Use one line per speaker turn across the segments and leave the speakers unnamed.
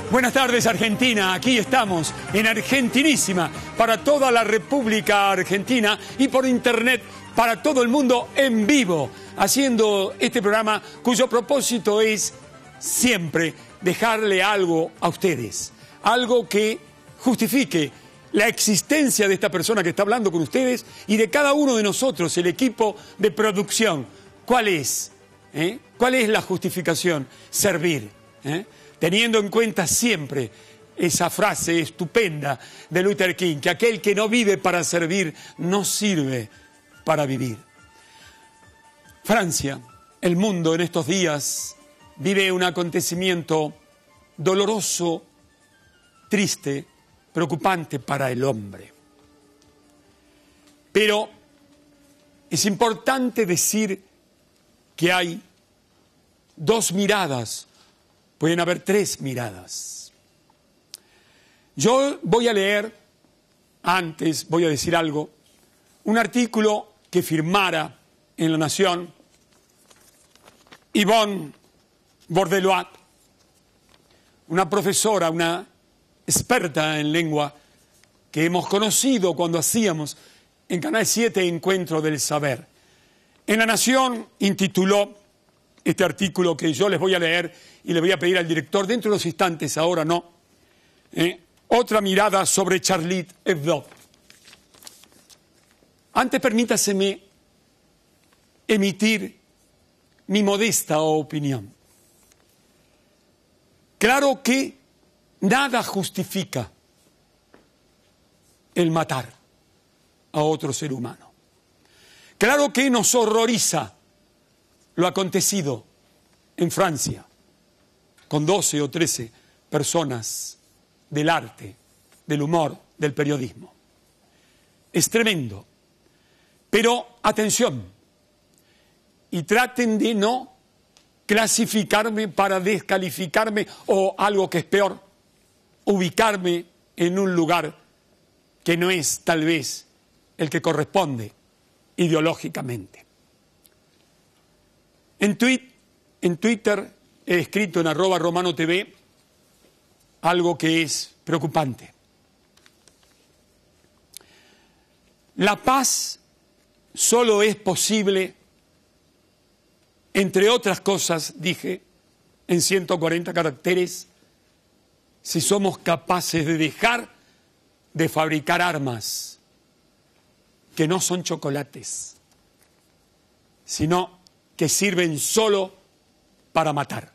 Buenas tardes, Argentina. Aquí estamos en Argentinísima para toda la República Argentina y por internet para todo el mundo en vivo, haciendo este programa cuyo propósito es siempre dejarle algo a ustedes, algo que justifique la existencia de esta persona que está hablando con ustedes y de cada uno de nosotros, el equipo de producción. ¿Cuál es? ¿Cuál es la justificación? Servir. Teniendo en cuenta siempre esa frase estupenda de Luther King, que aquel que no vive para servir, no sirve para vivir. Francia, el mundo en estos días vive un acontecimiento doloroso, triste, preocupante para el hombre. Pero es importante decir que hay dos miradas. Pueden haber tres miradas. Yo voy a leer, antes voy a decir algo, un artículo que firmara en La Nación Yvonne Bordelois, una profesora, una experta en lengua que hemos conocido cuando hacíamos en Canal 7 Encuentro del Saber. En La Nación intituló este artículo que yo les voy a leer y le voy a pedir al director, dentro de los instantes, ahora no, otra mirada sobre Charlie Hebdo. Antes permítaseme emitir mi modesta opinión. Claro que nada justifica el matar a otro ser humano. Claro que nos horroriza lo acontecido en Francia, con 12 o 13 personas del arte, del humor, del periodismo. Es tremendo. Pero atención, y traten de no clasificarme para descalificarme o algo que es peor, ubicarme en un lugar que no es tal vez el que corresponde ideológicamente. En Twitter he escrito en @RomanoTV algo que es preocupante. La paz solo es posible, entre otras cosas, dije, en 140 caracteres, si somos capaces de dejar de fabricar armas que no son chocolates, sino que sirven solo para matar.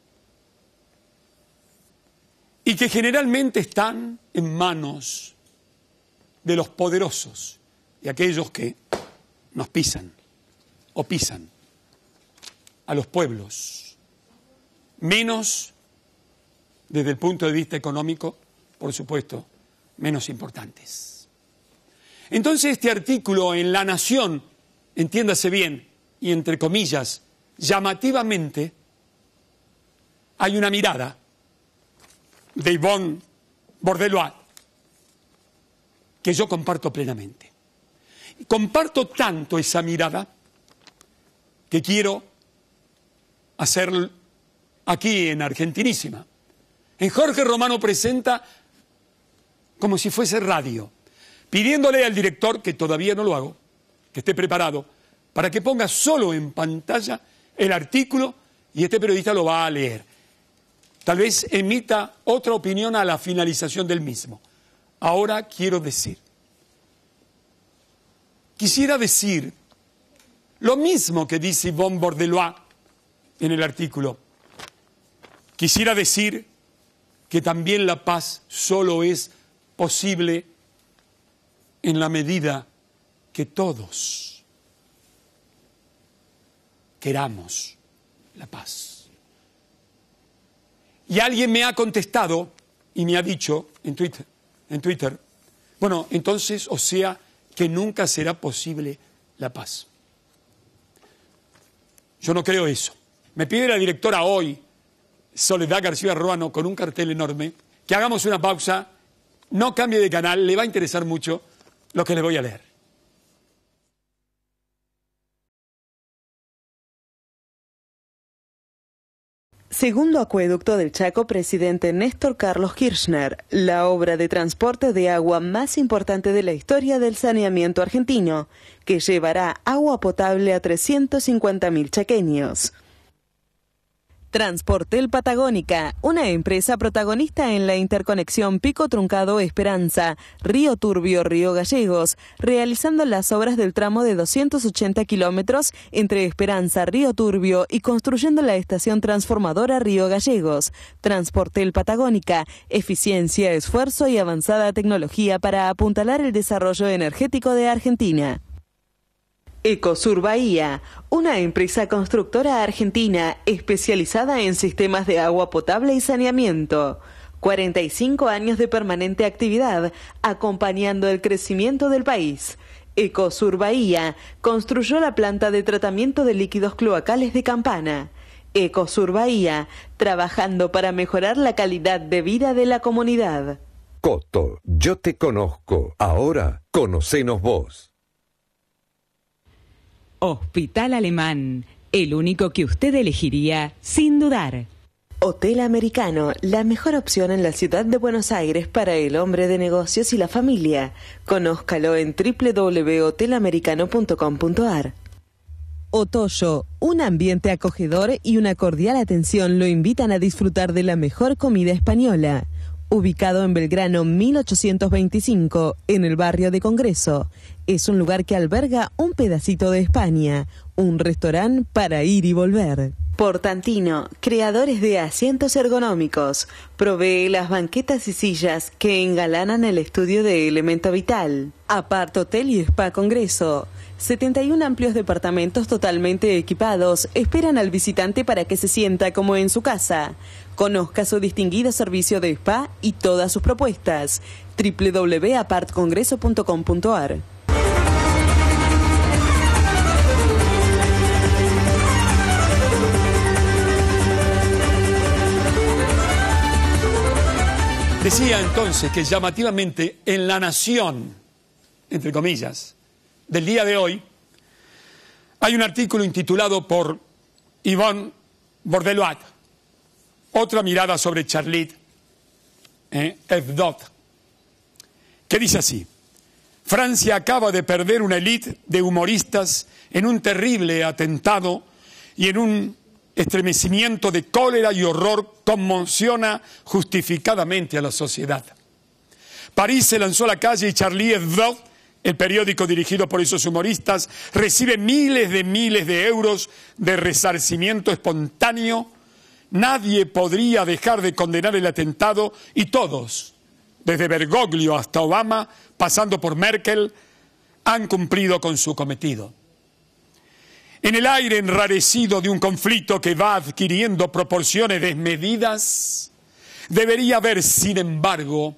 Y que generalmente están en manos de los poderosos y aquellos que nos pisan o pisan a los pueblos, menos desde el punto de vista económico, por supuesto, menos importantes. Entonces este artículo en La Nación, entiéndase bien, y entre comillas, llamativamente, hay una mirada de Yvonne Bordelois que yo comparto plenamente. Y comparto tanto esa mirada que quiero hacer aquí en Argentinísima. En Jorge Romano Presenta como si fuese radio, pidiéndole al director, que todavía no lo hago, que esté preparado, para que ponga solo en pantalla el artículo y este periodista lo va a leer. Tal vez emita otra opinión a la finalización del mismo. Ahora quisiera decir lo mismo que dice Yvonne Bordelois en el artículo. Quisiera decir que también la paz solo es posible en la medida que todos queramos la paz. Y alguien me ha contestado y me ha dicho en Twitter, bueno, entonces, o sea, que nunca será posible la paz. Yo no creo eso. Me pide la directora hoy, Soledad García Ruano, con un cartel enorme, que hagamos una pausa, no cambie de canal, le va a interesar mucho lo que les voy a leer.
Segundo acueducto del Chaco, presidente Néstor Carlos Kirchner, la obra de transporte de agua más importante de la historia del saneamiento argentino, que llevará agua potable a 350.000 chaqueños. Transportel Patagónica, una empresa protagonista en la interconexión Pico Truncado Esperanza, Río Turbio, Río Gallegos, realizando las obras del tramo de 280 kilómetros entre Esperanza, Río Turbio y construyendo la estación transformadora Río Gallegos. Transportel Patagónica, eficiencia, esfuerzo y avanzada tecnología para apuntalar el desarrollo energético de Argentina. Ecosur Bahía, una empresa constructora argentina especializada en sistemas de agua potable y saneamiento. 45 años de permanente actividad, acompañando el crecimiento del país. Ecosur Bahía construyó la planta de tratamiento de líquidos cloacales de Campana. Ecosur Bahía, trabajando para mejorar la calidad de vida de la comunidad.
Coto, yo te conozco, ahora conocenos vos.
Hospital Alemán, el único que usted elegiría sin dudar.
Hotel Americano, la mejor opción en la ciudad de Buenos Aires para el hombre de negocios y la familia. Conózcalo en www.hotelamericano.com.ar. Otoyo, un ambiente acogedor y una cordial atención lo invitan a disfrutar de la mejor comida española. Ubicado en Belgrano 1825, en el barrio de Congreso. Es un lugar que alberga un pedacito de España, un restaurante para ir y volver. Portantino, creadores de asientos ergonómicos, provee las banquetas y sillas que engalanan el estudio de Elemento Vital. Apart Hotel y Spa Congreso. 71 amplios departamentos totalmente equipados esperan al visitante para que se sienta como en su casa. Conozca su distinguido servicio de spa y todas sus propuestas. www.apartcongreso.com.ar.
Decía entonces que llamativamente en La Nación, entre comillas, del día de hoy, hay un artículo intitulado por Yvonne Bordeloat, otra mirada sobre Charlie Hebdo, que dice así: Francia acaba de perder una élite de humoristas en un terrible atentado y en un estremecimiento de cólera y horror conmociona justificadamente a la sociedad. París se lanzó a la calle y Charlie Hebdo, el periódico dirigido por esos humoristas, recibe miles de euros de resarcimiento espontáneo. Nadie podría dejar de condenar el atentado y todos, desde Bergoglio hasta Obama, pasando por Merkel, han cumplido con su cometido. En el aire enrarecido de un conflicto que va adquiriendo proporciones desmedidas, debería haber, sin embargo,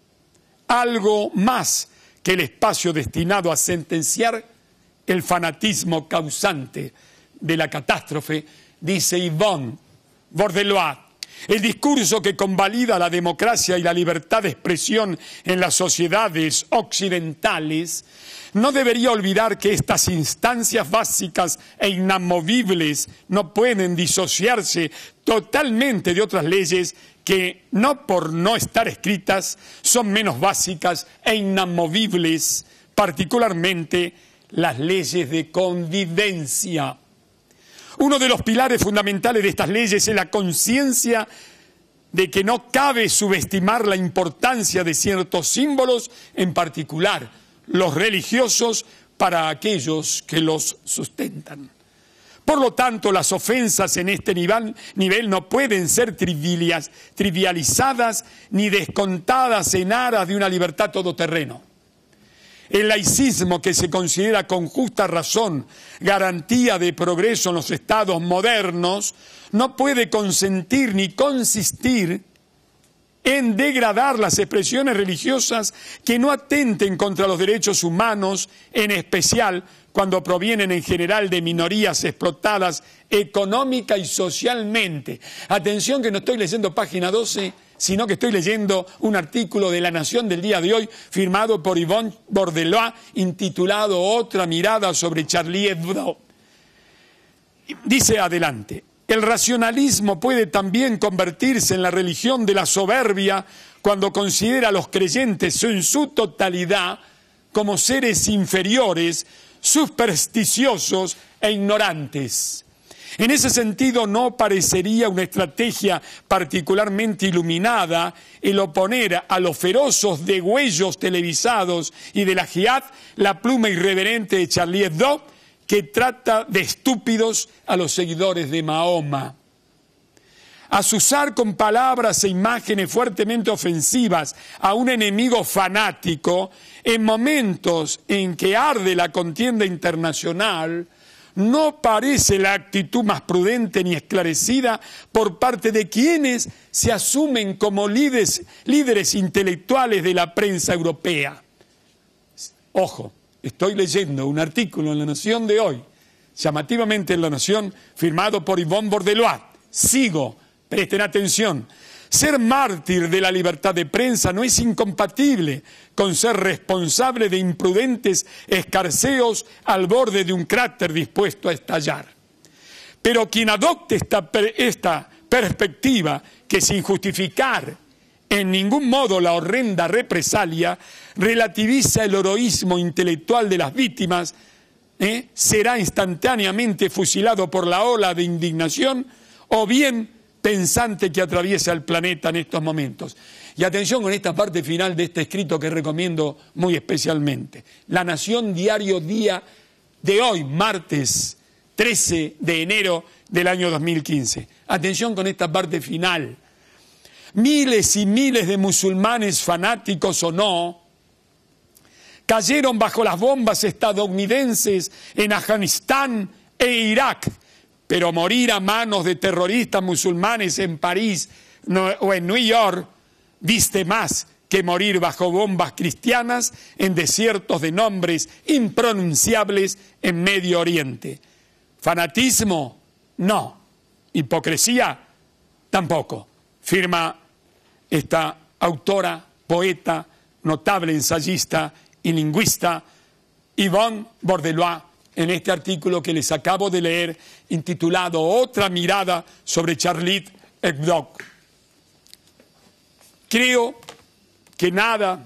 algo más que el espacio destinado a sentenciar el fanatismo causante de la catástrofe, dice Yvonne Bordeloat. El discurso que convalida la democracia y la libertad de expresión en las sociedades occidentales no debería olvidar que estas instancias básicas e inamovibles no pueden disociarse totalmente de otras leyes que, no por no estar escritas, son menos básicas e inamovibles, particularmente las leyes de convivencia. Uno de los pilares fundamentales de estas leyes es la conciencia de que no cabe subestimar la importancia de ciertos símbolos, en particular los religiosos, para aquellos que los sustentan. Por lo tanto, las ofensas en este nivel no pueden ser trivializadas ni descontadas en aras de una libertad todoterreno. El laicismo, que se considera con justa razón garantía de progreso en los estados modernos, no puede consentir ni consistir en degradar las expresiones religiosas que no atenten contra los derechos humanos, en especial cuando provienen en general de minorías explotadas económica y socialmente. Atención, que no estoy leyendo página 12, sino que estoy leyendo un artículo de La Nación del día de hoy, firmado por Yvonne Bordeloat, intitulado Otra mirada sobre Charlie Hebdo. Dice adelante: El racionalismo puede también convertirse en la religión de la soberbia cuando considera a los creyentes en su totalidad como seres inferiores, supersticiosos e ignorantes. En ese sentido, no parecería una estrategia particularmente iluminada el oponer a los feroces degüellos televisados y de la jihad la pluma irreverente de Charlie Hebdo, que trata de estúpidos a los seguidores de Mahoma. Azuzar con palabras e imágenes fuertemente ofensivas a un enemigo fanático en momentos en que arde la contienda internacional no parece la actitud más prudente ni esclarecida por parte de quienes se asumen como líderes intelectuales de la prensa europea. Ojo, estoy leyendo un artículo en La Nación de hoy, llamativamente en La Nación, firmado por Yvonne Bordelois. Sigo, presten atención. Ser mártir de la libertad de prensa no es incompatible con ser responsable de imprudentes escarceos al borde de un cráter dispuesto a estallar. Pero quien adopte esta perspectiva, que sin justificar en ningún modo la horrenda represalia, relativiza el heroísmo intelectual de las víctimas, será instantáneamente fusilado por la ola de indignación o bien pensante que atraviesa el planeta en estos momentos. Y atención con esta parte final de este escrito que recomiendo muy especialmente. La Nación, diario día de hoy, martes 13 de enero del año 2015. Atención con esta parte final. Miles y miles de musulmanes, fanáticos o no, cayeron bajo las bombas estadounidenses en Afganistán e Irak, pero morir a manos de terroristas musulmanes en París o en New York viste más que morir bajo bombas cristianas en desiertos de nombres impronunciables en Medio Oriente. Fanatismo, no. Hipocresía, tampoco. Firma esta autora, poeta, notable ensayista y lingüista Yvonne Bordelois, en este artículo que les acabo de leer, intitulado Otra mirada sobre Charlie Hebdo. Creo que nada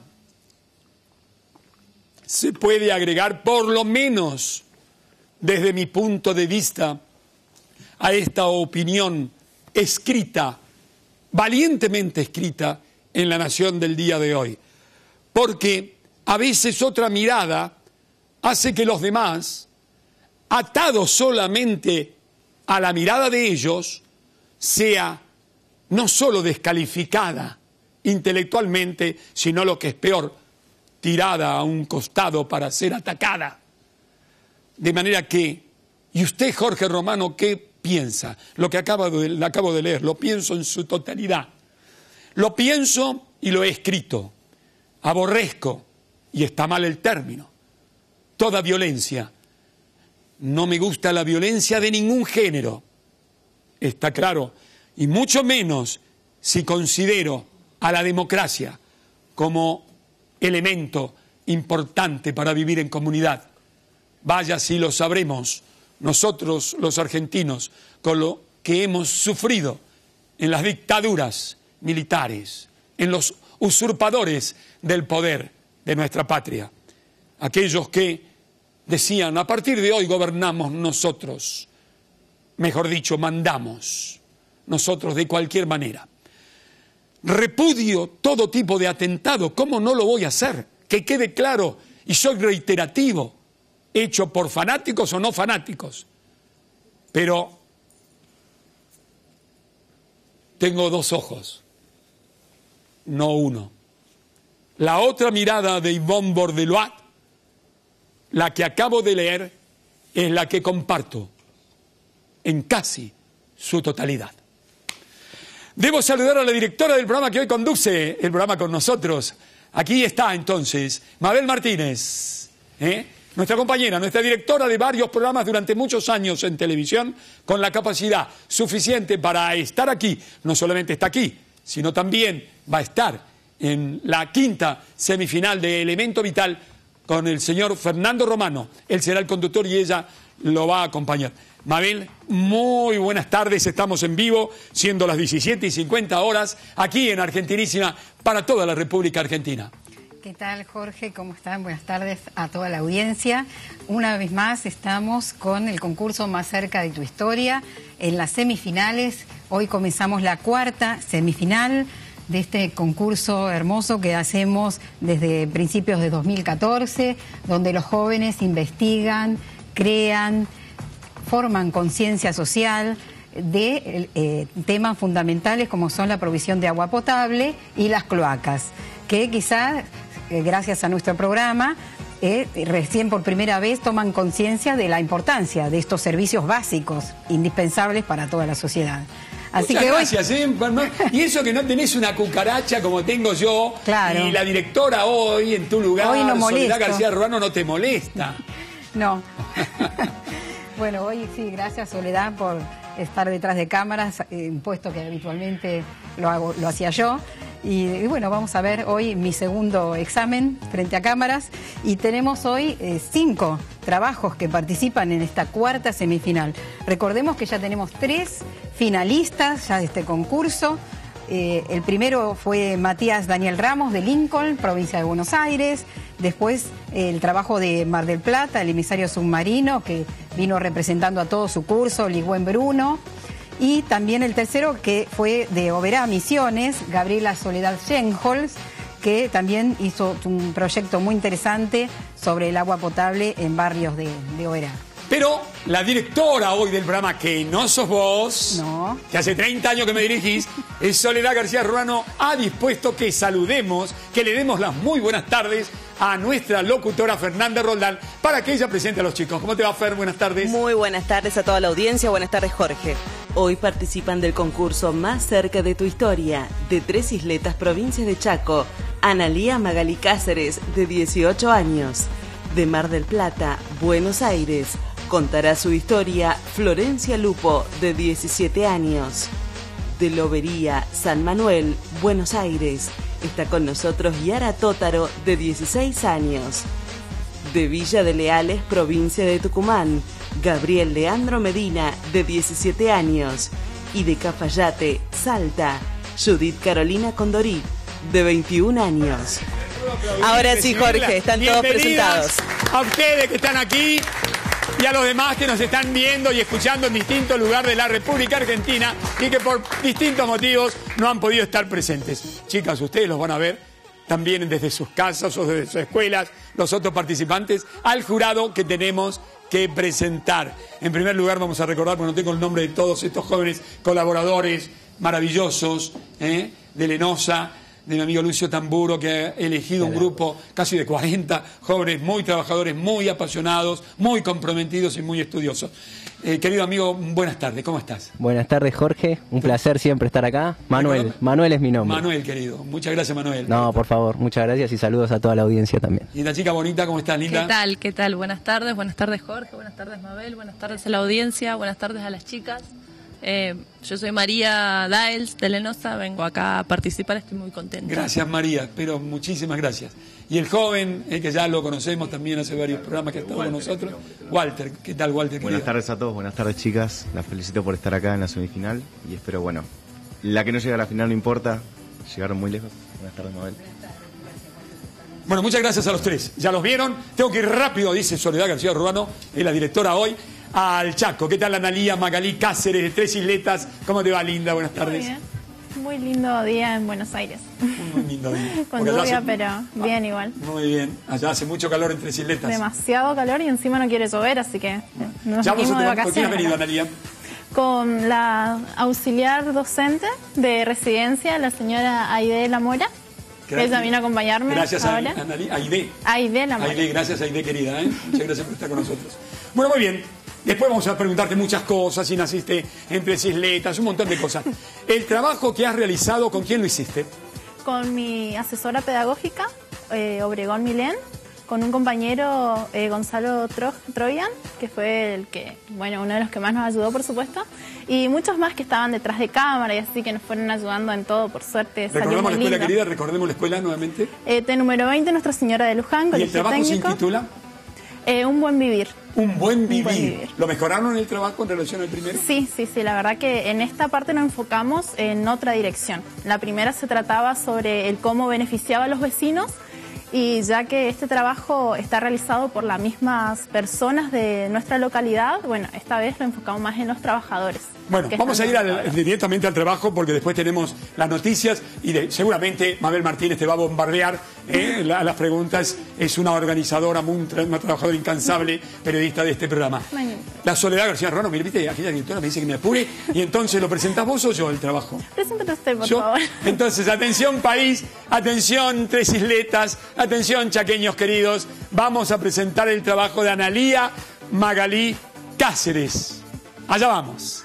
se puede agregar, por lo menos desde mi punto de vista, a esta opinión escrita, valientemente escrita en La Nación del día de hoy. Porque a veces otra mirada hace que los demás, atados solamente a la mirada de ellos, sea no solo descalificada intelectualmente, sino lo que es peor, tirada a un costado para ser atacada. De manera que, ¿y usted, Jorge Romano, qué piensa? Lo que acabo de leer, lo pienso en su totalidad. Lo pienso y lo he escrito. Aborrezco, y está mal el término, toda violencia. No me gusta la violencia de ningún género, está claro, y mucho menos si considero a la democracia como elemento importante para vivir en comunidad. Vaya si lo sabremos nosotros los argentinos con lo que hemos sufrido en las dictaduras militares, en los usurpadores del poder de nuestra patria, aquellos que decían, a partir de hoy gobernamos nosotros, mejor dicho, mandamos nosotros de cualquier manera. Repudio todo tipo de atentado, ¿cómo no lo voy a hacer? Que quede claro, y soy reiterativo, hecho por fanáticos o no fanáticos. Pero tengo dos ojos, no uno. La otra mirada de Yvonne Bordelois, la que acabo de leer, es la que comparto en casi su totalidad. Debo saludar a la directora del programa que hoy conduce el programa con nosotros. Aquí está entonces Mabel Martínez, nuestra compañera, nuestra directora de varios programas durante muchos años en televisión, con la capacidad suficiente para estar aquí. No solamente está aquí, sino también va a estar en la quinta semifinal de Elemento Vital con el señor Fernando Romano. Él será el conductor y ella lo va a acompañar. Mabel, muy buenas tardes, estamos en vivo, siendo las 17:50 horas, aquí en Argentinísima, para toda la República Argentina.
¿Qué tal, Jorge? ¿Cómo están? Buenas tardes a toda la audiencia. Una vez más estamos con el concurso Más cerca de tu historia, en las semifinales. Hoy comenzamos la cuarta semifinal de este concurso hermoso que hacemos desde principios de 2014, donde los jóvenes investigan, crean, forman conciencia social de temas fundamentales como son la provisión de agua potable y las cloacas, que quizás, gracias a nuestro programa, recién por primera vez toman conciencia de la importancia de estos servicios básicos, indispensables para toda la sociedad. Así
Muchas
que
gracias, Y eso que no tenés una cucaracha como tengo yo,
claro.
Y la directora hoy en tu lugar,
Hoy no molesto.
Soledad García Ruano, no te molesta.
No. Bueno, hoy sí, gracias Soledad por estar detrás de cámaras, un puesto que habitualmente lo hacía yo. Y bueno, vamos a ver hoy mi segundo examen frente a cámaras y tenemos hoy 5 trabajos que participan en esta cuarta semifinal. Recordemos que ya tenemos 3 finalistas ya de este concurso. El primero fue Matías Daniel Ramos de Lincoln, provincia de Buenos Aires. Después el trabajo de Mar del Plata, el emisario submarino, que vino representando a todo su curso, Ligüen Bruno. Y también el tercero, que fue de Oberá, Misiones, Gabriela Soledad Schenholz, que también hizo un proyecto muy interesante sobre el agua potable en barrios de Oberá.
Pero la directora hoy del programa, que no sos vos,
no,
que hace 30 años que me dirigís, es Soledad García Ruano, ha dispuesto que saludemos, que le demos las muy buenas tardes a nuestra locutora Fernanda Roldán para que ella presente a los chicos. ¿Cómo te va, Fer? Buenas tardes.
Muy buenas tardes a toda la audiencia. Buenas tardes, Jorge. Hoy participan del concurso Más cerca de tu historia, de Tres Isletas, provincia de Chaco, Analía Magalí Cáceres, de 18 años. De Mar del Plata, Buenos Aires, contará su historia Florencia Lupo, de 17 años. De Lobería, San Manuel, Buenos Aires, está con nosotros Yara Tótaro, de 16 años. De Villa de Leales, provincia de Tucumán, Gabriel Leandro Medina, de 17 años. Y de Cafayate, Salta, Judith Carolina Condorí, de 21 años. Ahora sí, Jorge, están todos presentados.
A ustedes que están aquí y a los demás que nos están viendo y escuchando en distintos lugares de la República Argentina y que por distintos motivos no han podido estar presentes. Chicas, ustedes los van a ver también desde sus casas o desde sus escuelas, los otros participantes, al jurado que tenemos que presentar. En primer lugar vamos a recordar, porque no tengo el nombre de todos estos jóvenes colaboradores maravillosos, de Lenosa, de mi amigo Lucio Tamburo, que ha elegido un grupo casi de 40 jóvenes muy trabajadores, muy apasionados, muy comprometidos y muy estudiosos. Querido amigo, buenas tardes, ¿cómo estás?
Buenas tardes, Jorge, un placer siempre estar acá. Manuel es mi nombre.
Manuel, querido, muchas gracias, Manuel.
No, por favor, muchas gracias y saludos a toda la audiencia también.
Y la chica bonita, ¿cómo estás, linda?
¿Qué tal? Buenas tardes, Jorge, buenas tardes, Mabel, buenas tardes a la audiencia, buenas tardes a las chicas. Yo soy María Daels de Lenosa, vengo acá a participar, estoy muy contenta.
Gracias, María, pero muchísimas gracias. Y el joven, que ya lo conocemos también hace varios programas que ha estado con nosotros, Walter. ¿Qué tal, Walter?
Buenas tardes a todos, buenas tardes, chicas. Las felicito por estar acá en la semifinal y espero, la que no llega a la final no importa, llegaron muy lejos. Buenas tardes, Mabel.
Bueno, muchas gracias a los tres. Ya los vieron. Tengo que ir rápido, dice Soledad García Ruano, es la directora hoy, al Chaco. ¿Qué tal, Analía Magalí Cáceres, de Tres Isletas? ¿Cómo te va, linda? Buenas tardes.
Muy bien. Muy lindo día en Buenos Aires.
Muy lindo día.
Con lluvia, pero bien igual.
Muy bien. Allá hace mucho calor en Tres Isletas.
Demasiado calor y encima no quiere llover, así que nos
ya
seguimos de vacaciones.
¿Con quién has venido, Analía?
Con la auxiliar docente de residencia, la señora Aide La Mora. Que ella vino a acompañarme.
Gracias
ahora.
A Analía. Aide.
Aide La Mora.
Aide, gracias, Aide, querida. Muchas gracias por estar con nosotros. Bueno, muy bien. Después vamos a preguntarte muchas cosas, si naciste en Tres Isletas, un montón de cosas. El trabajo que has realizado, ¿con quién lo hiciste?
Con mi asesora pedagógica, Obregón Milén, con un compañero, Gonzalo Troyan, que fue el que, uno de los que más nos ayudó, por supuesto, y muchos más que estaban detrás de cámara y así que nos fueron ayudando en todo, por suerte.
Recordemos la escuela, querida, recordemos la escuela nuevamente.
Número 20, Nuestra Señora de Luján,
¿Y el trabajo se intitula?
Un buen vivir.
un buen vivir. ¿Lo mejoraron el trabajo en relación al primero?
Sí, la verdad que en esta parte nos enfocamos en otra dirección. La primera se trataba sobre el cómo beneficiaba a los vecinos, y ya que este trabajo está realizado por las mismas personas de nuestra localidad, bueno, esta vez lo enfocamos más en los trabajadores.
Bueno, vamos a ir directamente al trabajo, porque después tenemos las noticias y seguramente Mabel Martínez te va a bombardear las preguntas. Es una organizadora, una trabajadora incansable, periodista de este programa. La Soledad García Rono, mire, viste, aquella directora me dice que me apure, y entonces ¿lo presentás vos o yo el trabajo?
Preséntate usted, por favor.
Entonces, atención país, atención Tres Isletas, atención chaqueños queridos, vamos a presentar el trabajo de Analía Magalí Cáceres. Allá vamos.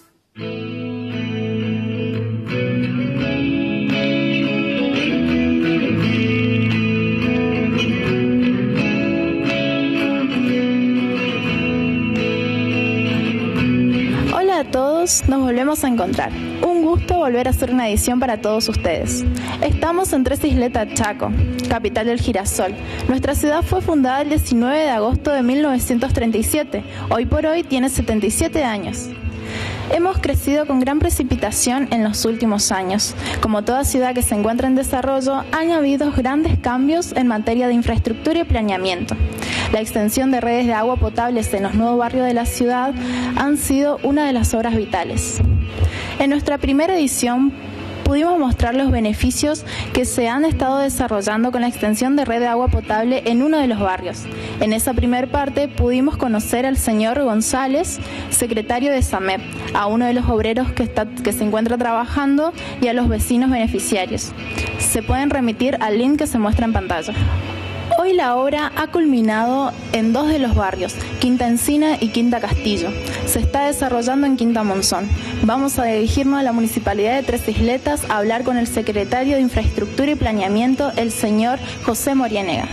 Hola a todos, nos volvemos a encontrar. Un gusto volver a hacer una edición para todos ustedes. Estamos en Tres Isletas, Chaco, capital del girasol. Nuestra ciudad fue fundada el 19 de agosto de 1937. Hoy por hoy tiene 77 años. Hemos crecido con gran precipitación en los últimos años. Como toda ciudad que se encuentra en desarrollo, han habido grandes cambios en materia de infraestructura y planeamiento. La extensión de redes de agua potables en los nuevos barrios de la ciudad han sido una de las obras vitales. En nuestra primera edición pudimos mostrar los beneficios que se han estado desarrollando con la extensión de red de agua potable en uno de los barrios. En esa primera parte pudimos conocer al señor González, secretario de SAMEP, a uno de los obreros que se encuentra trabajando y a los vecinos beneficiarios. Se pueden remitir al link que se muestra en pantalla. Hoy la obra ha culminado en dos de los barrios, Quinta Encina y Quinta Castillo. Se está desarrollando en Quinta Monzón. Vamos a dirigirnos a la Municipalidad de Tres Isletas a hablar con el secretario de Infraestructura y Planeamiento, el señor José Morienega.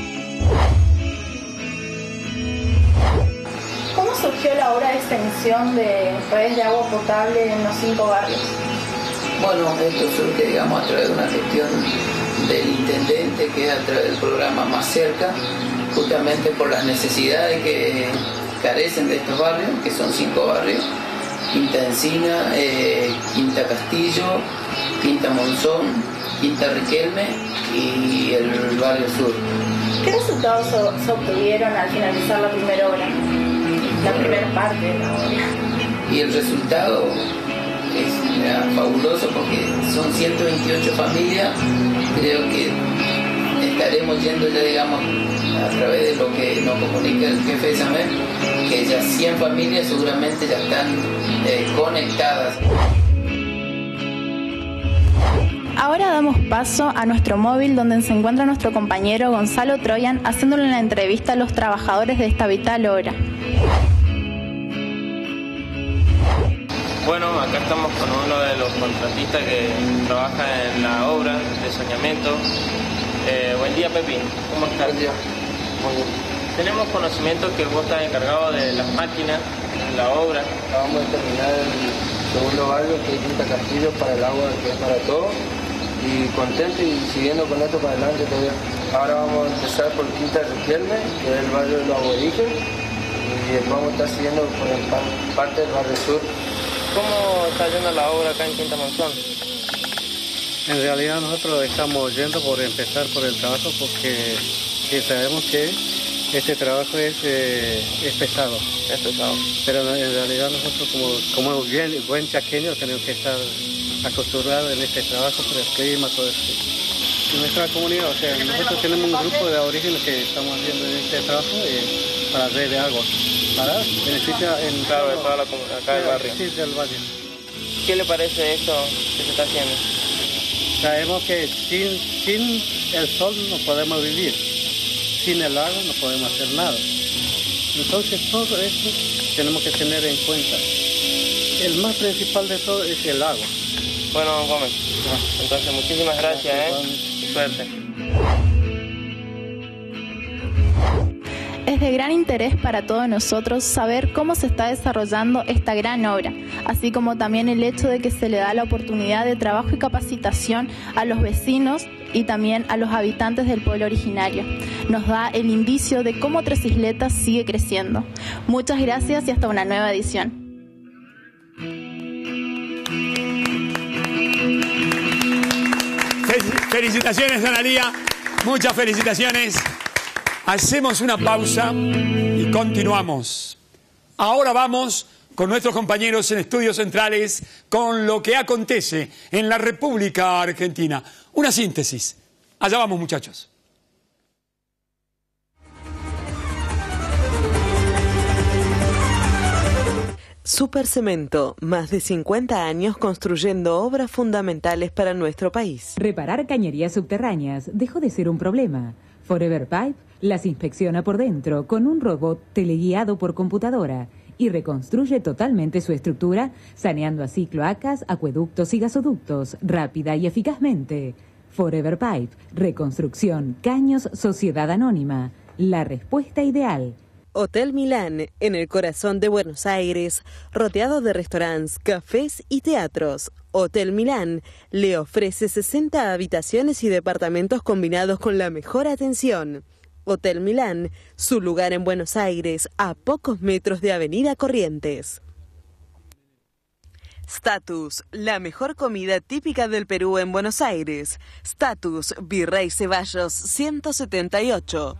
¿Cómo surgió la obra de extensión de redes de agua potable en los 5 barrios?
Bueno, esto surge, digamos, a través de una gestión del intendente, que es a través del programa Más Cerca, justamente por las necesidades que carecen de estos barrios, que son 5 barrios: Quinta Encina, Quinta Castillo, Quinta Monzón, Quinta Riquelme y el barrio sur.
¿Qué resultados se obtuvieron al finalizar la primera obra? La primera parte de la obra.
Y el resultado es fabuloso, porque son 128 familias. Creo que estaremos yendo ya, digamos, a través de lo que nos comunica el jefe de SAMEP, que ya 100 familias seguramente ya están conectadas.
Ahora damos paso a nuestro móvil, donde se encuentra nuestro compañero Gonzalo Troyan haciéndole una entrevista a los trabajadores de esta vital obra.
Bueno, acá estamos con uno de los contratistas que trabaja en la obra de saneamiento. Buen día, Pepi. ¿Cómo estás?
Buen día. Muy bien.
Tenemos conocimiento que vos estás encargado de las máquinas en la obra.
Acabamos de terminar el segundo barrio, que es Quinta Castillo, para el agua, que es para todos. Y contento y siguiendo con esto para adelante todavía. Ahora vamos a empezar por Quinta Riquelme, que es el barrio de los aborígenes. Y después vamos a estar siguiendo por parte del barrio sur.
¿Cómo está yendo la obra acá en Quinta Monzón?
En realidad nosotros estamos yendo por empezar por el trabajo, porque sabemos que este trabajo es pesado.
Es pesado.
Pero en realidad nosotros como buen chaqueño tenemos que estar acostumbrados en este trabajo por el clima, todo eso. En nuestra comunidad, o sea, nosotros tenemos un grupo de aborígenes que estamos haciendo este trabajo para red de agua. Para beneficia en
claro, de toda la comunidad, acá del barrio.
Sí, del barrio.
¿Qué le parece esto que se está haciendo?
Sabemos que sin el sol no podemos vivir, sin el agua no podemos hacer nada. Entonces todo esto tenemos que tener en cuenta. El más principal de todo es el agua.
Bueno, don Gómez, entonces muchísimas gracias, y suerte.
Es de gran interés para todos nosotros saber cómo se está desarrollando esta gran obra, así como también el hecho de que se le da la oportunidad de trabajo y capacitación a los vecinos y también a los habitantes del pueblo originario. Nos da el indicio de cómo Tres Isletas sigue creciendo. Muchas gracias y hasta una nueva edición.
Felicitaciones, Analía. Muchas felicitaciones. Hacemos una pausa y continuamos. Ahora vamos con nuestros compañeros en Estudios Centrales con lo que acontece en la República Argentina. Una síntesis. Allá vamos, muchachos.
Supercemento, más de 50 años construyendo obras fundamentales para nuestro país.
Reparar cañerías subterráneas dejó de ser un problema. Forever Pipe las inspecciona por dentro con un robot teleguiado por computadora y reconstruye totalmente su estructura, saneando así cloacas, acueductos y gasoductos, rápida y eficazmente. Forever Pipe, reconstrucción, caños, sociedad anónima. La respuesta ideal.
Hotel Milán, en el corazón de Buenos Aires, rodeado de restaurantes, cafés y teatros. Hotel Milán le ofrece 60 habitaciones y departamentos combinados con la mejor atención. Hotel Milán, su lugar en Buenos Aires, a pocos metros de Avenida Corrientes. Status, la mejor comida típica del Perú en Buenos Aires. Status, Virrey Ceballos 178.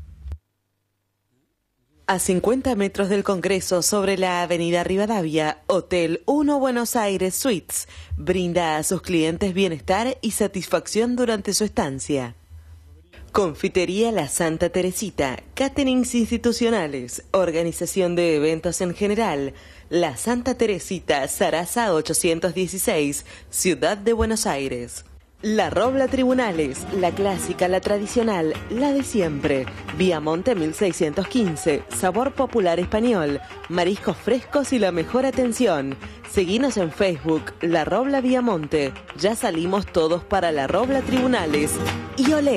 A 50 metros del Congreso, sobre la Avenida Rivadavia, Hotel 1 Buenos Aires Suites brinda a sus clientes bienestar y satisfacción durante su estancia. Confitería La Santa Teresita, caterings institucionales, organización de eventos en general. La Santa Teresita, Sarasa 816, Ciudad de Buenos Aires. La Robla Tribunales, la clásica, la tradicional, la de siempre. Viamonte 1615, sabor popular español, mariscos frescos y la mejor atención. Seguinos en Facebook, La Robla Viamonte. Ya salimos todos para La Robla Tribunales. Y olé.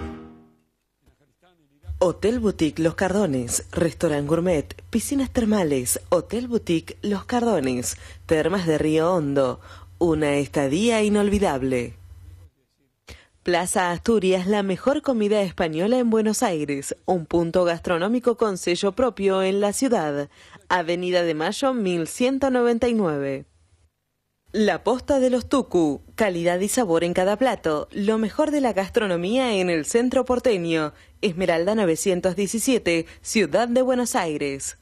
Hotel Boutique Los Cardones, Restaurant Gourmet, piscinas termales, Hotel Boutique Los Cardones, Termas de Río Hondo. Una estadía inolvidable. Plaza Asturias, la mejor comida española en Buenos Aires, un punto gastronómico con sello propio en la ciudad. Avenida de Mayo 1199. La Posta de los Tucu, calidad y sabor en cada plato, lo mejor de la gastronomía en el centro porteño. Esmeralda 917, Ciudad de Buenos Aires.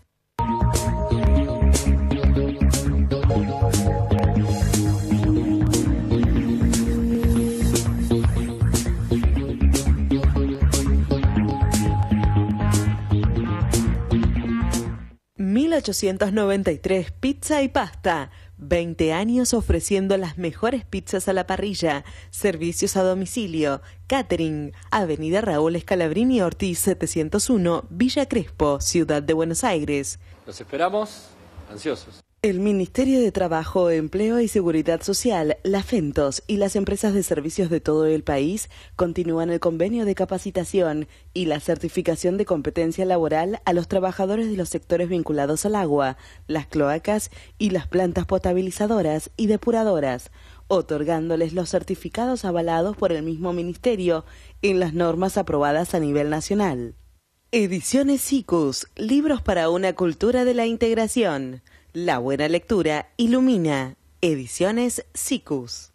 ...1893, Pizza y Pasta... 20 años ofreciendo las mejores pizzas a la parrilla... ...servicios a domicilio... ...catering... Avenida Raúl Escalabrini Ortiz 701... ...Villa Crespo, Ciudad de Buenos Aires.
Los esperamos ansiosos.
El Ministerio de Trabajo, Empleo y Seguridad Social, la FENTOS y las empresas de servicios de todo el país continúan el convenio de capacitación y la certificación de competencia laboral a los trabajadores de los sectores vinculados al agua, las cloacas y las plantas potabilizadoras y depuradoras, otorgándoles los certificados avalados por el mismo Ministerio en las normas aprobadas a nivel nacional. Ediciones SICUS, libros para una cultura de la integración. La buena lectura ilumina. Ediciones SICUS.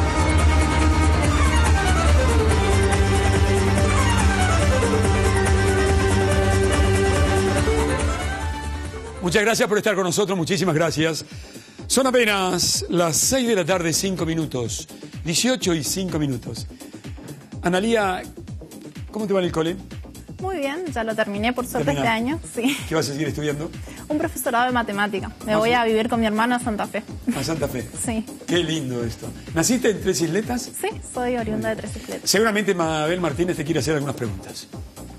Muchas gracias por estar con nosotros, muchísimas gracias. Son apenas las 6 de la tarde, 5 minutos. 18 y 5 minutos. Analía, ¿cómo te va en el cole?
Muy bien, ya lo terminé por suerte este año. Sí.
¿Qué vas a seguir estudiando?
Un profesorado de matemática. Me voy a vivir con mi hermano a Santa Fe.
¿A Santa Fe?
Sí.
Qué lindo esto. ¿Naciste en Tres Isletas?
Sí, soy oriunda de Tres Isletas.
Seguramente Mabel Martínez te quiere hacer algunas preguntas.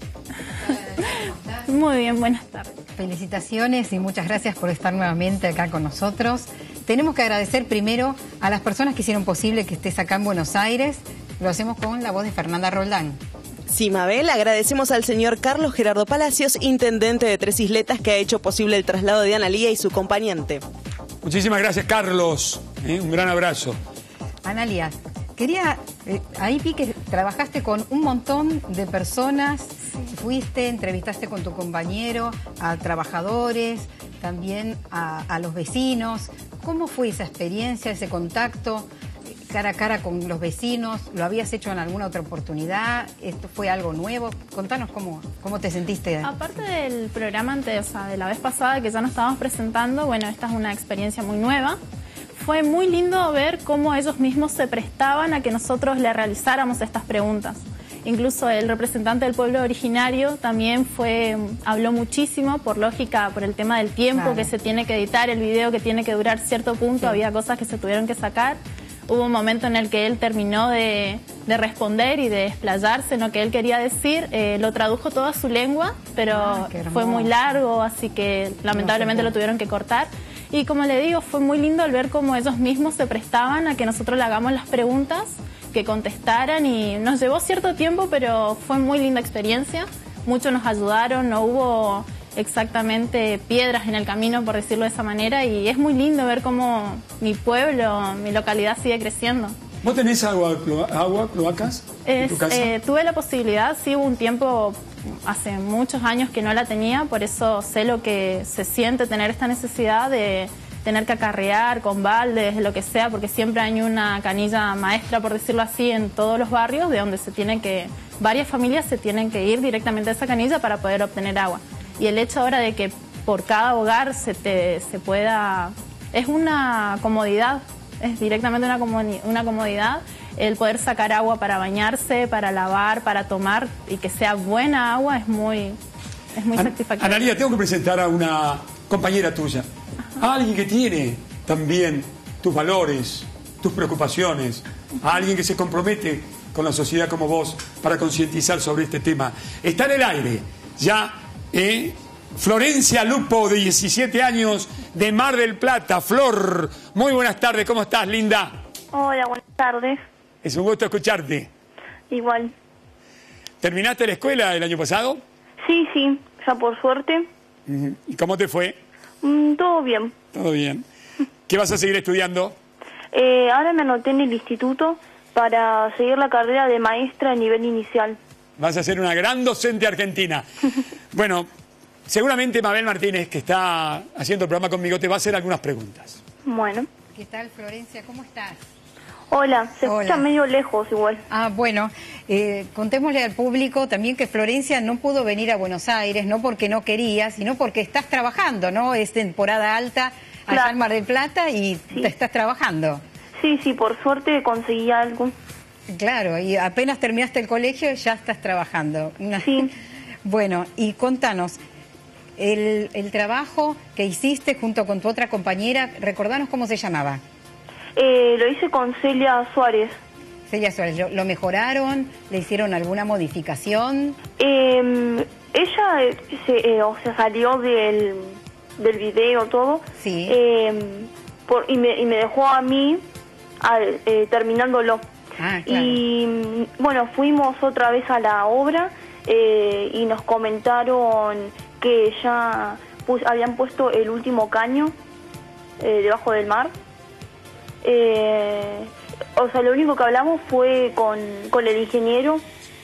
Muy bien, buenas tardes.
Felicitaciones y muchas gracias por estar nuevamente acá con nosotros. Tenemos que agradecer primero a las personas que hicieron posible que estés acá en Buenos Aires. Lo hacemos con la voz de Fernanda Roldán.
Sí, Mabel, agradecemos al señor Carlos Gerardo Palacios, intendente de Tres Isletas, que ha hecho posible el traslado de Analía y su acompañante.
Muchísimas gracias, Carlos. Un gran abrazo.
Analía, ahí vi que trabajaste con un montón de personas, fuiste, entrevistaste con tu compañero, a trabajadores, también a los vecinos. ¿Cómo fue esa experiencia, ese contacto cara a cara con los vecinos? ¿Lo habías hecho en alguna otra oportunidad? ¿Esto fue algo nuevo? Contanos cómo te sentiste.
Aparte del programa antes, o sea, de la vez pasada que ya nos estábamos presentando, bueno, esta es una experiencia muy nueva. Fue muy lindo ver cómo ellos mismos se prestaban a que nosotros le realizáramos estas preguntas. Incluso el representante del pueblo originario también habló muchísimo, por lógica, por el tema del tiempo, claro, que se tiene que editar, el video que tiene que durar cierto punto, sí, había cosas que se tuvieron que sacar. Hubo un momento en el que él terminó de responder y de explayarse en lo que él quería decir. Lo tradujo todo a su lengua, pero fue muy largo, así que lamentablemente lo tuvieron que cortar. Y como le digo, fue muy lindo el ver cómo ellos mismos se prestaban a que nosotros le hagamos las preguntas, que contestaran, y nos llevó cierto tiempo, pero fue muy linda experiencia. Muchos nos ayudaron, no hubo exactamente piedras en el camino, por decirlo de esa manera, y es muy lindo ver cómo mi pueblo, mi localidad sigue creciendo.
¿Vos tenés cloacas en tu casa?
Tuve la posibilidad, sí, hubo un tiempo, hace muchos años que no la tenía, por eso sé lo que se siente tener esta necesidad de tener que acarrear con baldes, lo que sea, porque siempre hay una canilla maestra, por decirlo así, en todos los barrios, de donde varias familias se tienen que ir directamente a esa canilla para poder obtener agua. Y el hecho ahora de que por cada hogar se pueda... Es una comodidad, es directamente una comodidad el poder sacar agua para bañarse, para lavar, para tomar, y que sea buena agua es muy satisfactorio.
Analía, tengo que presentar a una compañera tuya, a alguien que tiene también tus valores, tus preocupaciones, a alguien que se compromete con la sociedad como vos para concientizar sobre este tema. Está en el aire ya Florencia Lupo, de 17 años, de Mar del Plata. Flor, muy buenas tardes, ¿cómo estás, linda?
Hola, buenas tardes.
Es un gusto escucharte.
Igual.
¿Terminaste la escuela el año pasado?
Sí, ya por suerte.
¿Y cómo te fue?
Todo bien.
Todo bien. ¿Qué vas a seguir estudiando?
Ahora me anoté en el instituto para seguir la carrera de maestra a nivel inicial.
Vas a ser una gran docente argentina. Bueno, seguramente Mabel Martínez, que está haciendo el programa conmigo, te va a hacer algunas preguntas.
Bueno.
¿Qué tal, Florencia? ¿Cómo estás?
Hola, se escucha medio lejos igual.
Bueno, contémosle al público también que Florencia no pudo venir a Buenos Aires, no porque no quería, sino porque estás trabajando, ¿no? Es temporada alta allá en Mar del Plata y te estás trabajando.
Sí, por suerte conseguí algo.
Claro, y apenas terminaste el colegio ya estás trabajando.
Sí.
Bueno, y contanos, el trabajo que hiciste junto con tu otra compañera, recordanos cómo se llamaba.
Lo hice con Celia Suárez.
Celia Suárez, ¿lo mejoraron? ¿Le hicieron alguna modificación?
Ella salió del video todo.
Sí.
Y me dejó a mí terminándolo.
Claro.
Y bueno, fuimos otra vez a la obra y nos comentaron que ya habían puesto el último caño debajo del mar. Lo único que hablamos fue con el ingeniero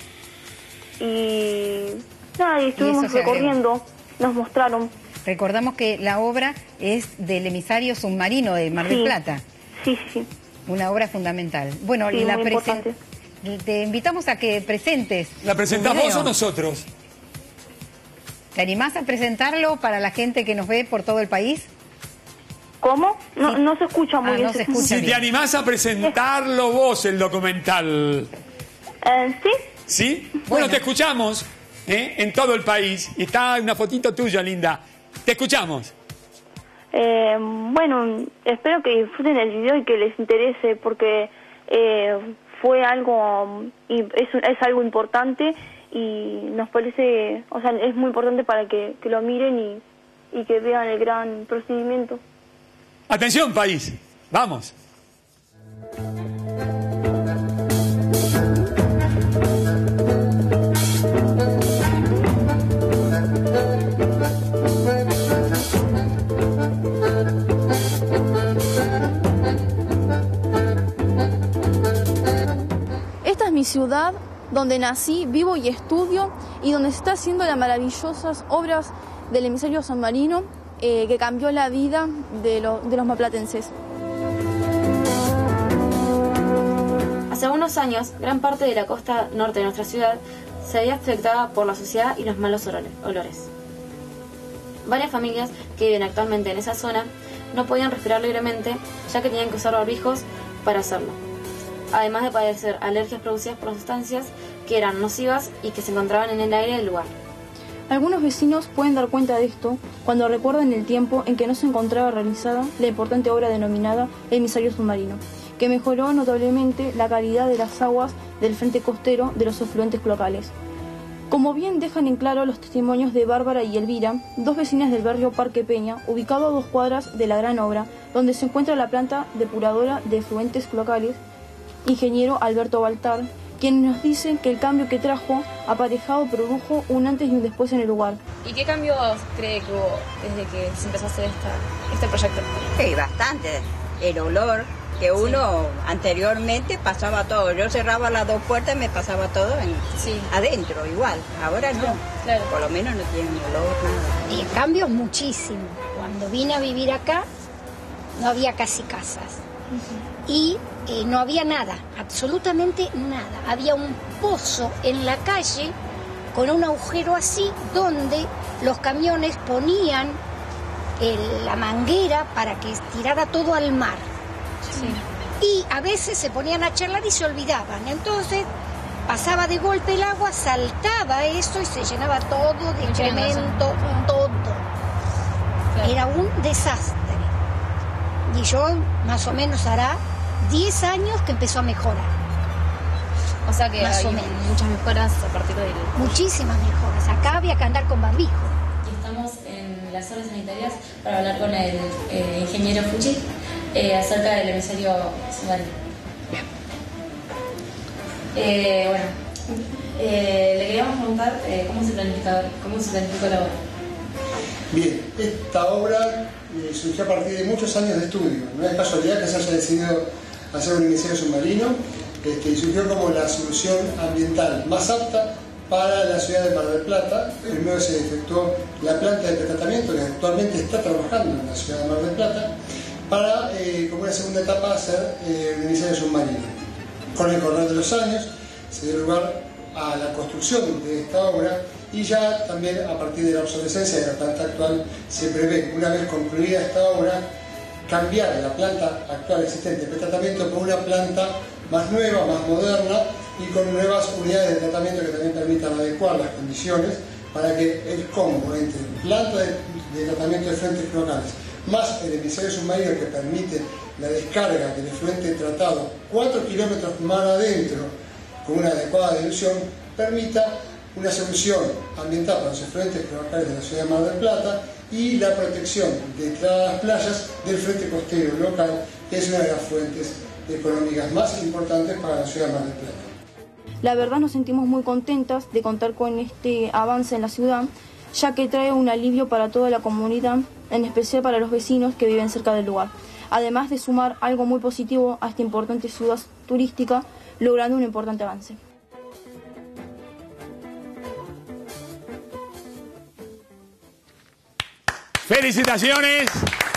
y nada, y estuvimos recorriendo, nos mostraron.
Recordamos que la obra es del emisario submarino de Mar del Plata.
Sí.
Una obra fundamental. Bueno,
sí, muy importante.
Te invitamos a que presentes.
¿La presentás vos o nosotros?
¿Te animás a presentarlo para la gente que nos ve por todo el país?
¿Cómo? No se escucha muy bien.
No se escucha
si
bien.
te animás a presentarlo vos, el documental.
¿Sí?
¿Sí? Bueno, te escuchamos en todo el país. Y está una fotito tuya, linda. Te escuchamos.
Bueno, espero que disfruten el video y que les interese, porque fue algo, es algo importante y nos parece, es muy importante para que lo miren y que vean el gran procedimiento.
Atención, país. Vamos.
mi ciudad, donde nací, vivo y estudio, y donde se está haciendo las maravillosas obras del emisario San Marino, que cambió la vida de los maplatenses.
Hace unos años, gran parte de la costa norte de nuestra ciudad se veía afectada por la suciedad y los malos olores. Varias familias que viven actualmente en esa zona no podían respirar libremente, ya que tenían que usar barbijos para hacerlo, además de padecer alergias producidas por las sustancias que eran nocivas y que se encontraban en el aire del lugar.
Algunos vecinos pueden dar cuenta de esto cuando recuerdan el tiempo en que no se encontraba realizada la importante obra denominada el emisario submarino, que mejoró notablemente la calidad de las aguas del frente costero de los afluentes locales. Como bien dejan en claro los testimonios de Bárbara y Elvira, dos vecinas del barrio Parque Peña, ubicado a 2 cuadras de la gran obra, donde se encuentra la planta depuradora de efluentes locales, ingeniero Alberto Baltar, quien nos dice que el cambio que trajo aparejado produjo un antes y un después en el lugar.
¿Y qué cambios cree que hubo desde que se empezó a hacer este proyecto?
Sí, bastante. El olor que uno anteriormente pasaba todo. Yo cerraba las 2 puertas y me pasaba todo adentro igual. Ahora no. Claro. Por lo menos no tiene olor, nada.
Y cambios muchísimo. Cuando vine a vivir acá no había casi casas. Y no había nada, absolutamente nada. Había un pozo en la calle con un agujero así donde los camiones ponían la manguera para que tirara todo al mar. Sí. Y a veces se ponían a charlar y se olvidaban. Entonces pasaba de golpe el agua, saltaba eso y se llenaba todo de excremento, todo. Claro. Era un desastre. Y yo más o menos hará 10 años que empezó a mejorar.
O sea que hay muchas mejoras a partir de él.
Muchísimas mejoras. Acá había que andar con barbijo.
Y estamos en las horas sanitarias para hablar con el ingeniero Fuji acerca del emisario submarino. Le queríamos preguntar cómo se planificó la obra.
Bien, esta obra surgió a partir de muchos años de estudio. No es casualidad que se haya decidido hacer un emisario submarino, y surgió como la solución ambiental más apta para la ciudad de Mar del Plata. Primero se efectuó la planta de pretratamiento que actualmente está trabajando en la ciudad de Mar del Plata para, como una segunda etapa, hacer un emisario submarino. Con el correr de los años se dio lugar a la construcción de esta obra y ya también a partir de la obsolescencia de la planta actual se prevé, una vez concluida esta obra, cambiar la planta actual existente de pretratamiento por una planta más nueva, más moderna y con nuevas unidades de tratamiento que también permitan adecuar las condiciones para que el combo entre planta de tratamiento de efluentes locales más el emisario submarino que permite la descarga del efluente tratado 4 kilómetros más adentro con una adecuada dilución permita una solución ambiental para los efluentes locales de la ciudad de Mar del Plata y la protección de todas las playas del frente costero local, que es una de las fuentes económicas más importantes para la ciudad de Mar del Plata.
La verdad nos sentimos muy contentas de contar con este avance en la ciudad, ya que trae un alivio para toda la comunidad, en especial para los vecinos que viven cerca del lugar, además de sumar algo muy positivo a esta importante ciudad turística, logrando un importante avance.
¡Felicitaciones!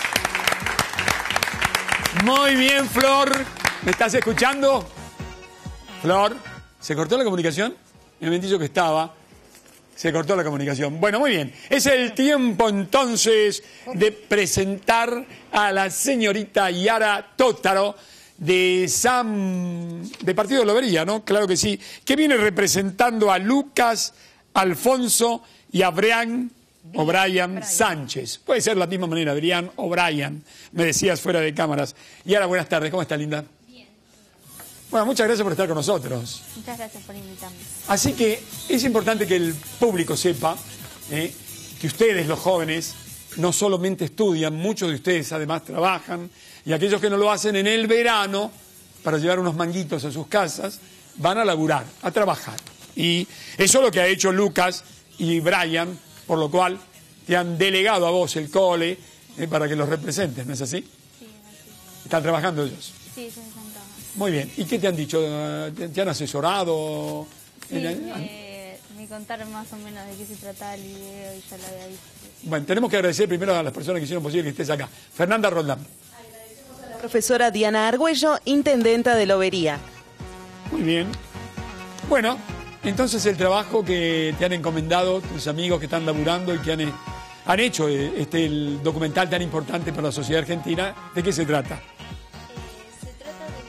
Muy bien, Flor. ¿Me estás escuchando? Flor, ¿se cortó la comunicación? Me habían dicho que estaba. Se cortó la comunicación. Bueno, muy bien. Es el tiempo entonces de presentar a la señorita Yara Tótaro de Partido de Lobería, ¿no? Claro que sí. Que viene representando a Lucas, Alfonso y a Brian Sánchez. Puede ser de la misma manera, Brian o Brian. Me decías fuera de cámaras. Yara, buenas tardes. ¿Cómo está, linda? Bueno, muchas gracias por estar con nosotros.
Muchas gracias por invitarme.
Así que es importante que el público sepa que ustedes, los jóvenes, no solamente estudian, muchos de ustedes además trabajan, y aquellos que no lo hacen en el verano, para llevar unos manguitos a sus casas, van a laburar, a trabajar. Y eso es lo que ha hecho Lucas y Brian, por lo cual te han delegado a vos el cole para que los representes, ¿no es así?
Sí, es así.
¿Están trabajando ellos?
Sí, soy de Santa Bárbara.
Muy bien. ¿Y qué te han dicho? ¿Te han asesorado?
Sí, me contaron más o menos de qué se trataba el video y ya lo había visto.
Bueno, tenemos que agradecer primero a las personas que hicieron posible que estés acá. Fernanda Roldán.
Profesora Diana Argüello, intendenta de Lobería.
Muy bien. Bueno, entonces el trabajo que te han encomendado tus amigos que están laburando y que han hecho el documental tan importante para la sociedad argentina, ¿de qué se trata?
Se trata de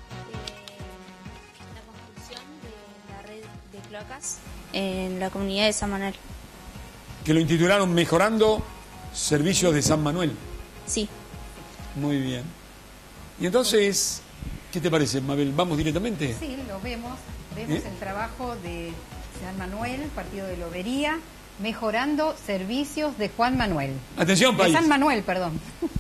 la construcción de la red de cloacas en la comunidad de San Manuel.
Que lo intitularon Mejorando Servicios de San Manuel.
Sí.
Muy bien. Y entonces, ¿qué te parece, Mabel? ¿Vamos directamente?
Sí, lo vemos. Vemos el trabajo de San Manuel, partido de Lobería, Mejorando Servicios de Juan Manuel.
Atención, país.
De San Manuel, perdón.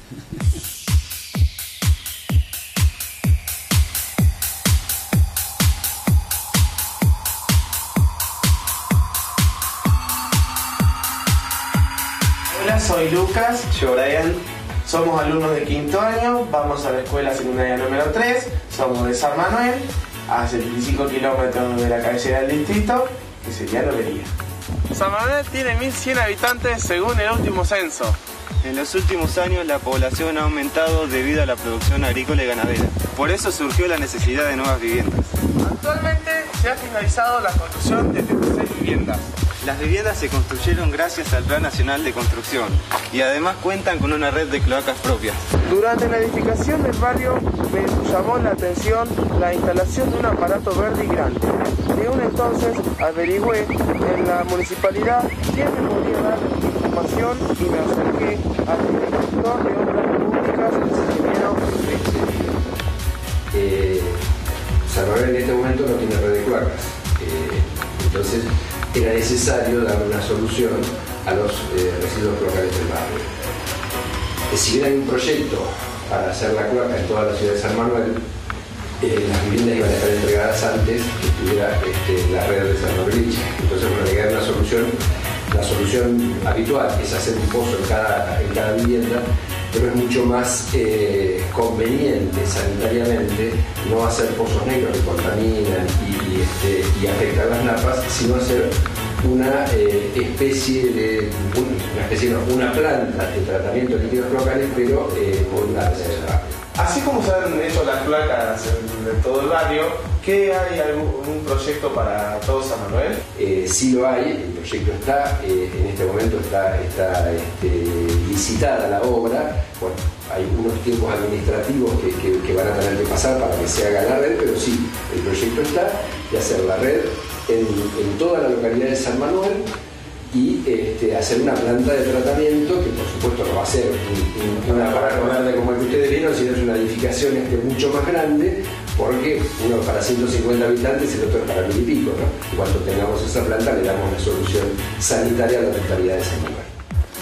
Hola, soy Lucas, yo Brian. Somos alumnos de quinto año, vamos a la escuela secundaria número 3, somos de San Manuel, a 75 kilómetros de la cabecera del distrito, que sería Lobería.
San Manuel tiene 1.100 habitantes según el último censo.
En los últimos años la población ha aumentado debido a la producción agrícola y ganadera. Por eso surgió la necesidad de nuevas viviendas.
Actualmente se ha finalizado la construcción de 36 viviendas.
Las viviendas se construyeron gracias al Plan Nacional de Construcción y además cuentan con una red de cloacas propias.
Durante la edificación del barrio me llamó la atención la instalación de un aparato verde y grande. De un entonces averigüé en la municipalidad quién me podía dar información y me acerqué al director de Obras Públicas, el ingeniero Richie.
San Manuel en este momento no tiene red de cloacas. Entonces era necesario dar una solución a los residuos cloacales del barrio. Si bien hay un proyecto para hacer la cloaca en toda la ciudad de San Manuel, las viviendas iban a estar entregadas antes que estuviera la red de San Manuel. Entonces, bueno, hay que dar una solución. La solución habitual es hacer un pozo en cada vivienda, pero es mucho más conveniente sanitariamente no hacer pozos negros que contaminan y afectan las napas, sino hacer una una planta de tratamiento de líquidos locales, pero con una reserva.
Así como se han hecho las cloacas en todo el barrio, ¿qué hay algún proyecto para todo San Manuel?
Sí lo hay, el proyecto está, en este momento está licitada la obra. Bueno, hay unos tiempos administrativos que van a tener que pasar para que se haga la red, pero sí, el proyecto está de hacer la red en toda la localidad de San Manuel y hacer una planta de tratamiento que por supuesto no va a ser una aparato grande como el que ustedes vieron, sino es una edificación mucho más grande, porque uno para 150 habitantes y el otro para 1.000 y pico, ¿no? Y cuando tengamos esa planta le damos una solución sanitaria a la totalidad de San Manuel.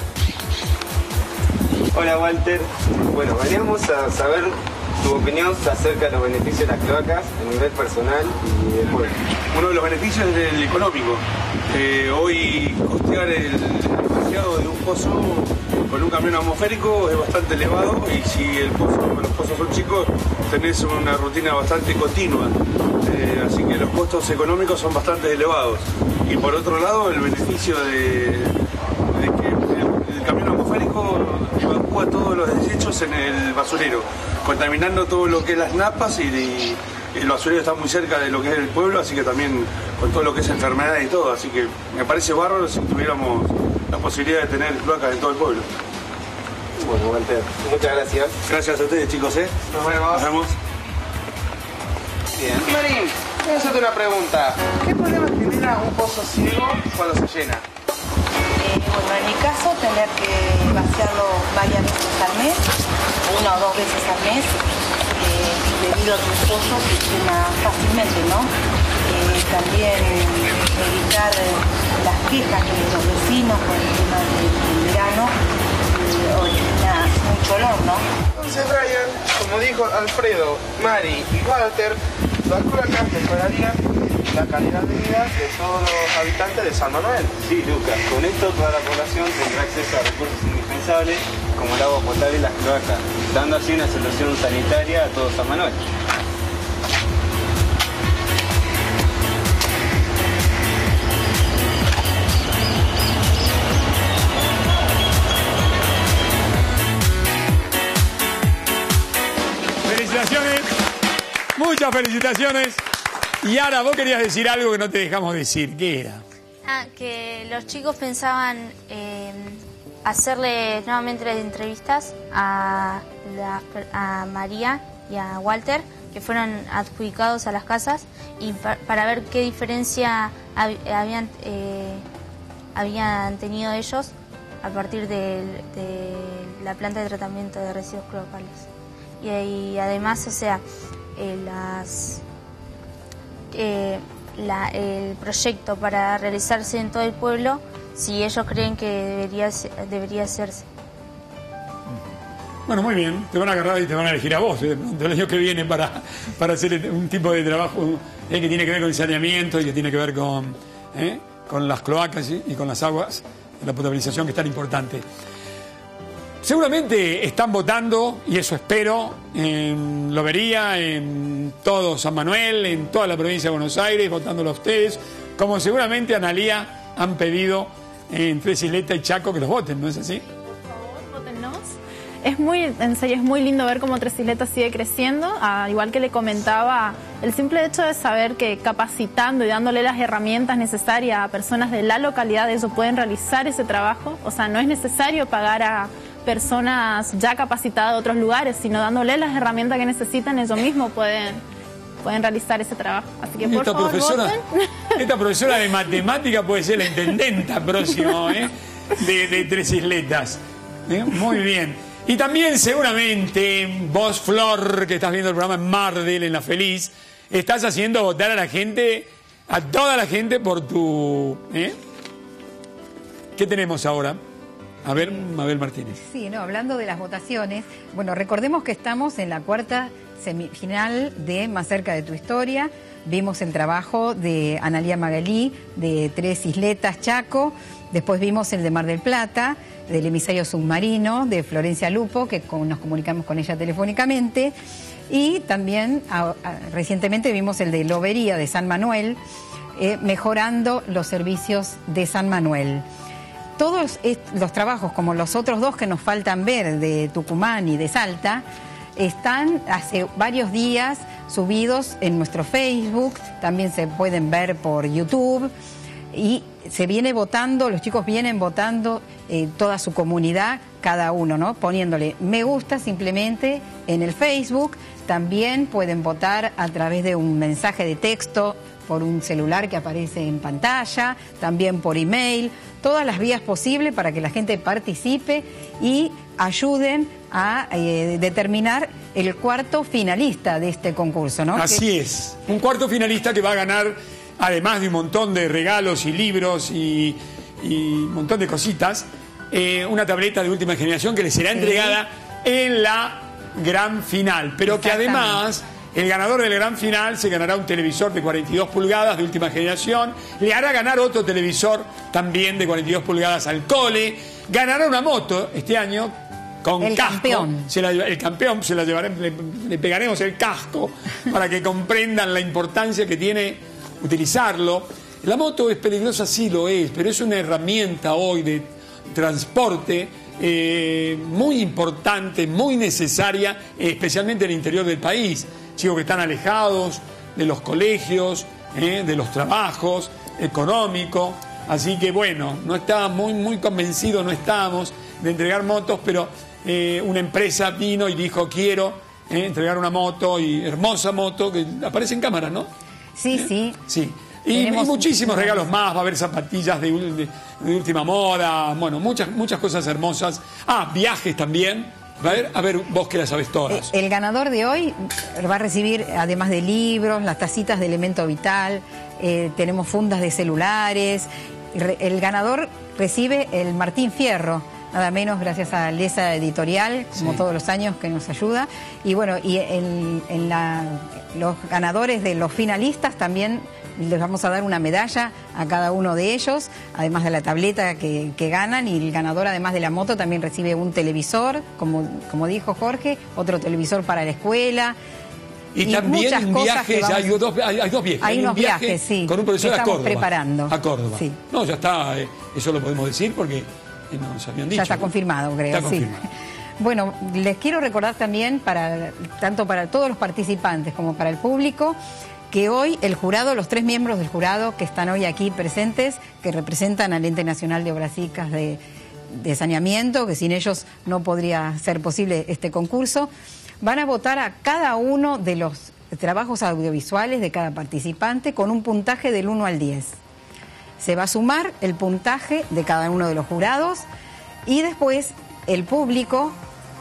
Hola Walter, bueno, veníamos a saber tu opinión acerca de los beneficios de las cloacas a nivel personal y del pueblo.
Uno de los beneficios es el económico. Hoy costear el vaciado de un pozo con un camión atmosférico es bastante elevado y si los pozos son chicos tenés una rutina bastante continua. Así que los costos económicos son bastante elevados. Y por otro lado el beneficio de que el camión atmosférico evacúa todos los desechos en el basurero, contaminando todo lo que es las napas y el basurero está muy cerca de lo que es el pueblo, así que también con todo lo que es enfermedades y todo, así que me parece bárbaro si tuviéramos la posibilidad de tener cloacas en todo el pueblo.
Bueno, Walter, muchas gracias.
Gracias a ustedes, chicos,
Nos vemos.
Nos vemos.
Bien. Marín, voy a hacerte una pregunta. ¿Qué problemas genera un pozo ciego cuando se llena?
Bueno, en mi caso, tener que vaciarlo varias veces al mes, 1 o 2 veces al mes, debido a que el pozo se llena fácilmente, ¿no? También evitar las quejas de los vecinos con el tema del verano, origina mucho olor, ¿no?
Entonces, Brian, como dijo Alfredo, Mari y Walter, las cloacas mejorarían la calidad de vida de todos los habitantes de San Manuel.
Sí, Lucas, con esto toda la población tendrá acceso a recursos indispensables
como el agua potable y las cloacas, dando así una solución sanitaria a todo San Manuel.
Felicitaciones, muchas felicitaciones. Y ahora vos querías decir algo que no te dejamos decir. ¿Qué era?
Que los chicos pensaban hacerle nuevamente las entrevistas a María y a Walter, que fueron adjudicados a las casas, y para ver qué diferencia habían tenido ellos a partir de la planta de tratamiento de residuos cloacales. Y además, o sea, el proyecto para realizarse en todo el pueblo, si ellos creen que debería hacerse.
Bueno, muy bien, te van a agarrar y te van a elegir a vos el año que viene para hacer un tipo de trabajo que tiene que ver con el saneamiento y que tiene que ver con las cloacas y con las aguas, la potabilización, que es tan importante. Seguramente están votando, y eso espero, en Lobería, en todo San Manuel, en toda la provincia de Buenos Aires, votándolo a ustedes, como seguramente Analía han pedido en Tres Isletas y Chaco que los voten, ¿no es así?
Por favor, votennos. En serio, es muy lindo ver cómo Tres Isletas sigue creciendo. Igual que le comentaba, el simple hecho de saber que capacitando y dándole las herramientas necesarias a personas de la localidad, ellos pueden realizar ese trabajo. O sea, no es necesario pagar a personas ya capacitadas de otros lugares, sino dándole las herramientas que necesitan, ellos mismos pueden realizar ese trabajo. Así que por favor, voten.
Esta profesora de matemática puede ser la intendenta próximo de Tres Isletas. Muy bien. Y también seguramente vos, Flor, que estás viendo el programa en Mardel, en La Feliz, estás haciendo votar a la gente, a toda la gente por tu... ¿Qué tenemos ahora? A ver, Mabel Martínez.
Sí, hablando de las votaciones, bueno, recordemos que estamos en la cuarta semifinal de Más cerca de tu historia. Vimos el trabajo de Analía Magalí, de Tres Isletas, Chaco. Después vimos el de Mar del Plata, del emisario submarino, de Florencia Lupo, que nos comunicamos con ella telefónicamente. Y también recientemente vimos el de Lobería, de San Manuel, mejorando los servicios de San Manuel. Todos los trabajos, como los otros dos que nos faltan ver, de Tucumán y de Salta, están hace varios días subidos en nuestro Facebook, también se pueden ver por YouTube, y se viene votando, los chicos vienen votando toda su comunidad, cada uno, ¿no? Poniéndole me gusta simplemente en el Facebook. También pueden votar a través de un mensaje de texto por un celular que aparece en pantalla, también por email, todas las vías posibles para que la gente participe y ayuden a determinar el cuarto finalista de este concurso, ¿no?
Así es, un cuarto finalista que va a ganar, además de un montón de regalos y libros y un montón de cositas, una tableta de última generación que le será entregada en la gran final, pero que además el ganador de la gran final se ganará un televisor de 42 pulgadas de última generación, le hará ganar otro televisor también de 42 pulgadas al cole, ganará una moto este año con
el
casco.
Campeón.
El campeón se la llevaremos, le pegaremos el casco para que comprendan la importancia que tiene utilizarlo. La moto es peligrosa, sí lo es, pero es una herramienta hoy de transporte muy importante, muy necesaria, especialmente en el interior del país. Chicos que están alejados de los colegios, de los trabajos económicos. Así que bueno, no estábamos muy convencidos, no estábamos de entregar motos, pero una empresa vino y dijo quiero entregar una moto, y hermosa moto que aparece en cámara, ¿no?
Sí, sí.
Sí. Y muchísimos regalos más, va a haber zapatillas de última moda, bueno, muchas cosas hermosas. Viajes también. A ver, vos que las sabés todas.
El ganador de hoy va a recibir, además de libros, las tacitas de Elemento Vital, tenemos fundas de celulares. El ganador recibe el Martín Fierro, nada menos, gracias a Lesa Editorial, como todos los años, que nos ayuda. Y bueno, y los ganadores de los finalistas también les vamos a dar una medalla a cada uno de ellos, además de la tableta que ganan, y el ganador, además de la moto, también recibe un televisor, como dijo Jorge, otro televisor para la escuela.
Y también en viajes, hay dos viajes.
Hay unos viajes, sí,
con un profesor
que
a Córdoba.
Preparando.
A Córdoba.
Sí.
No, ya está, eso lo podemos decir porque nos habían dicho.
Ya está confirmado, creo.
Está confirmado.
Bueno, les quiero recordar también, tanto para todos los participantes como para el público, que hoy el jurado, los 3 miembros del jurado que están hoy aquí presentes, que representan al Ente Nacional de Obras Cívicas de Saneamiento, que sin ellos no podría ser posible este concurso, van a votar a cada uno de los trabajos audiovisuales de cada participante con un puntaje del 1 al 10. Se va a sumar el puntaje de cada uno de los jurados y después el público,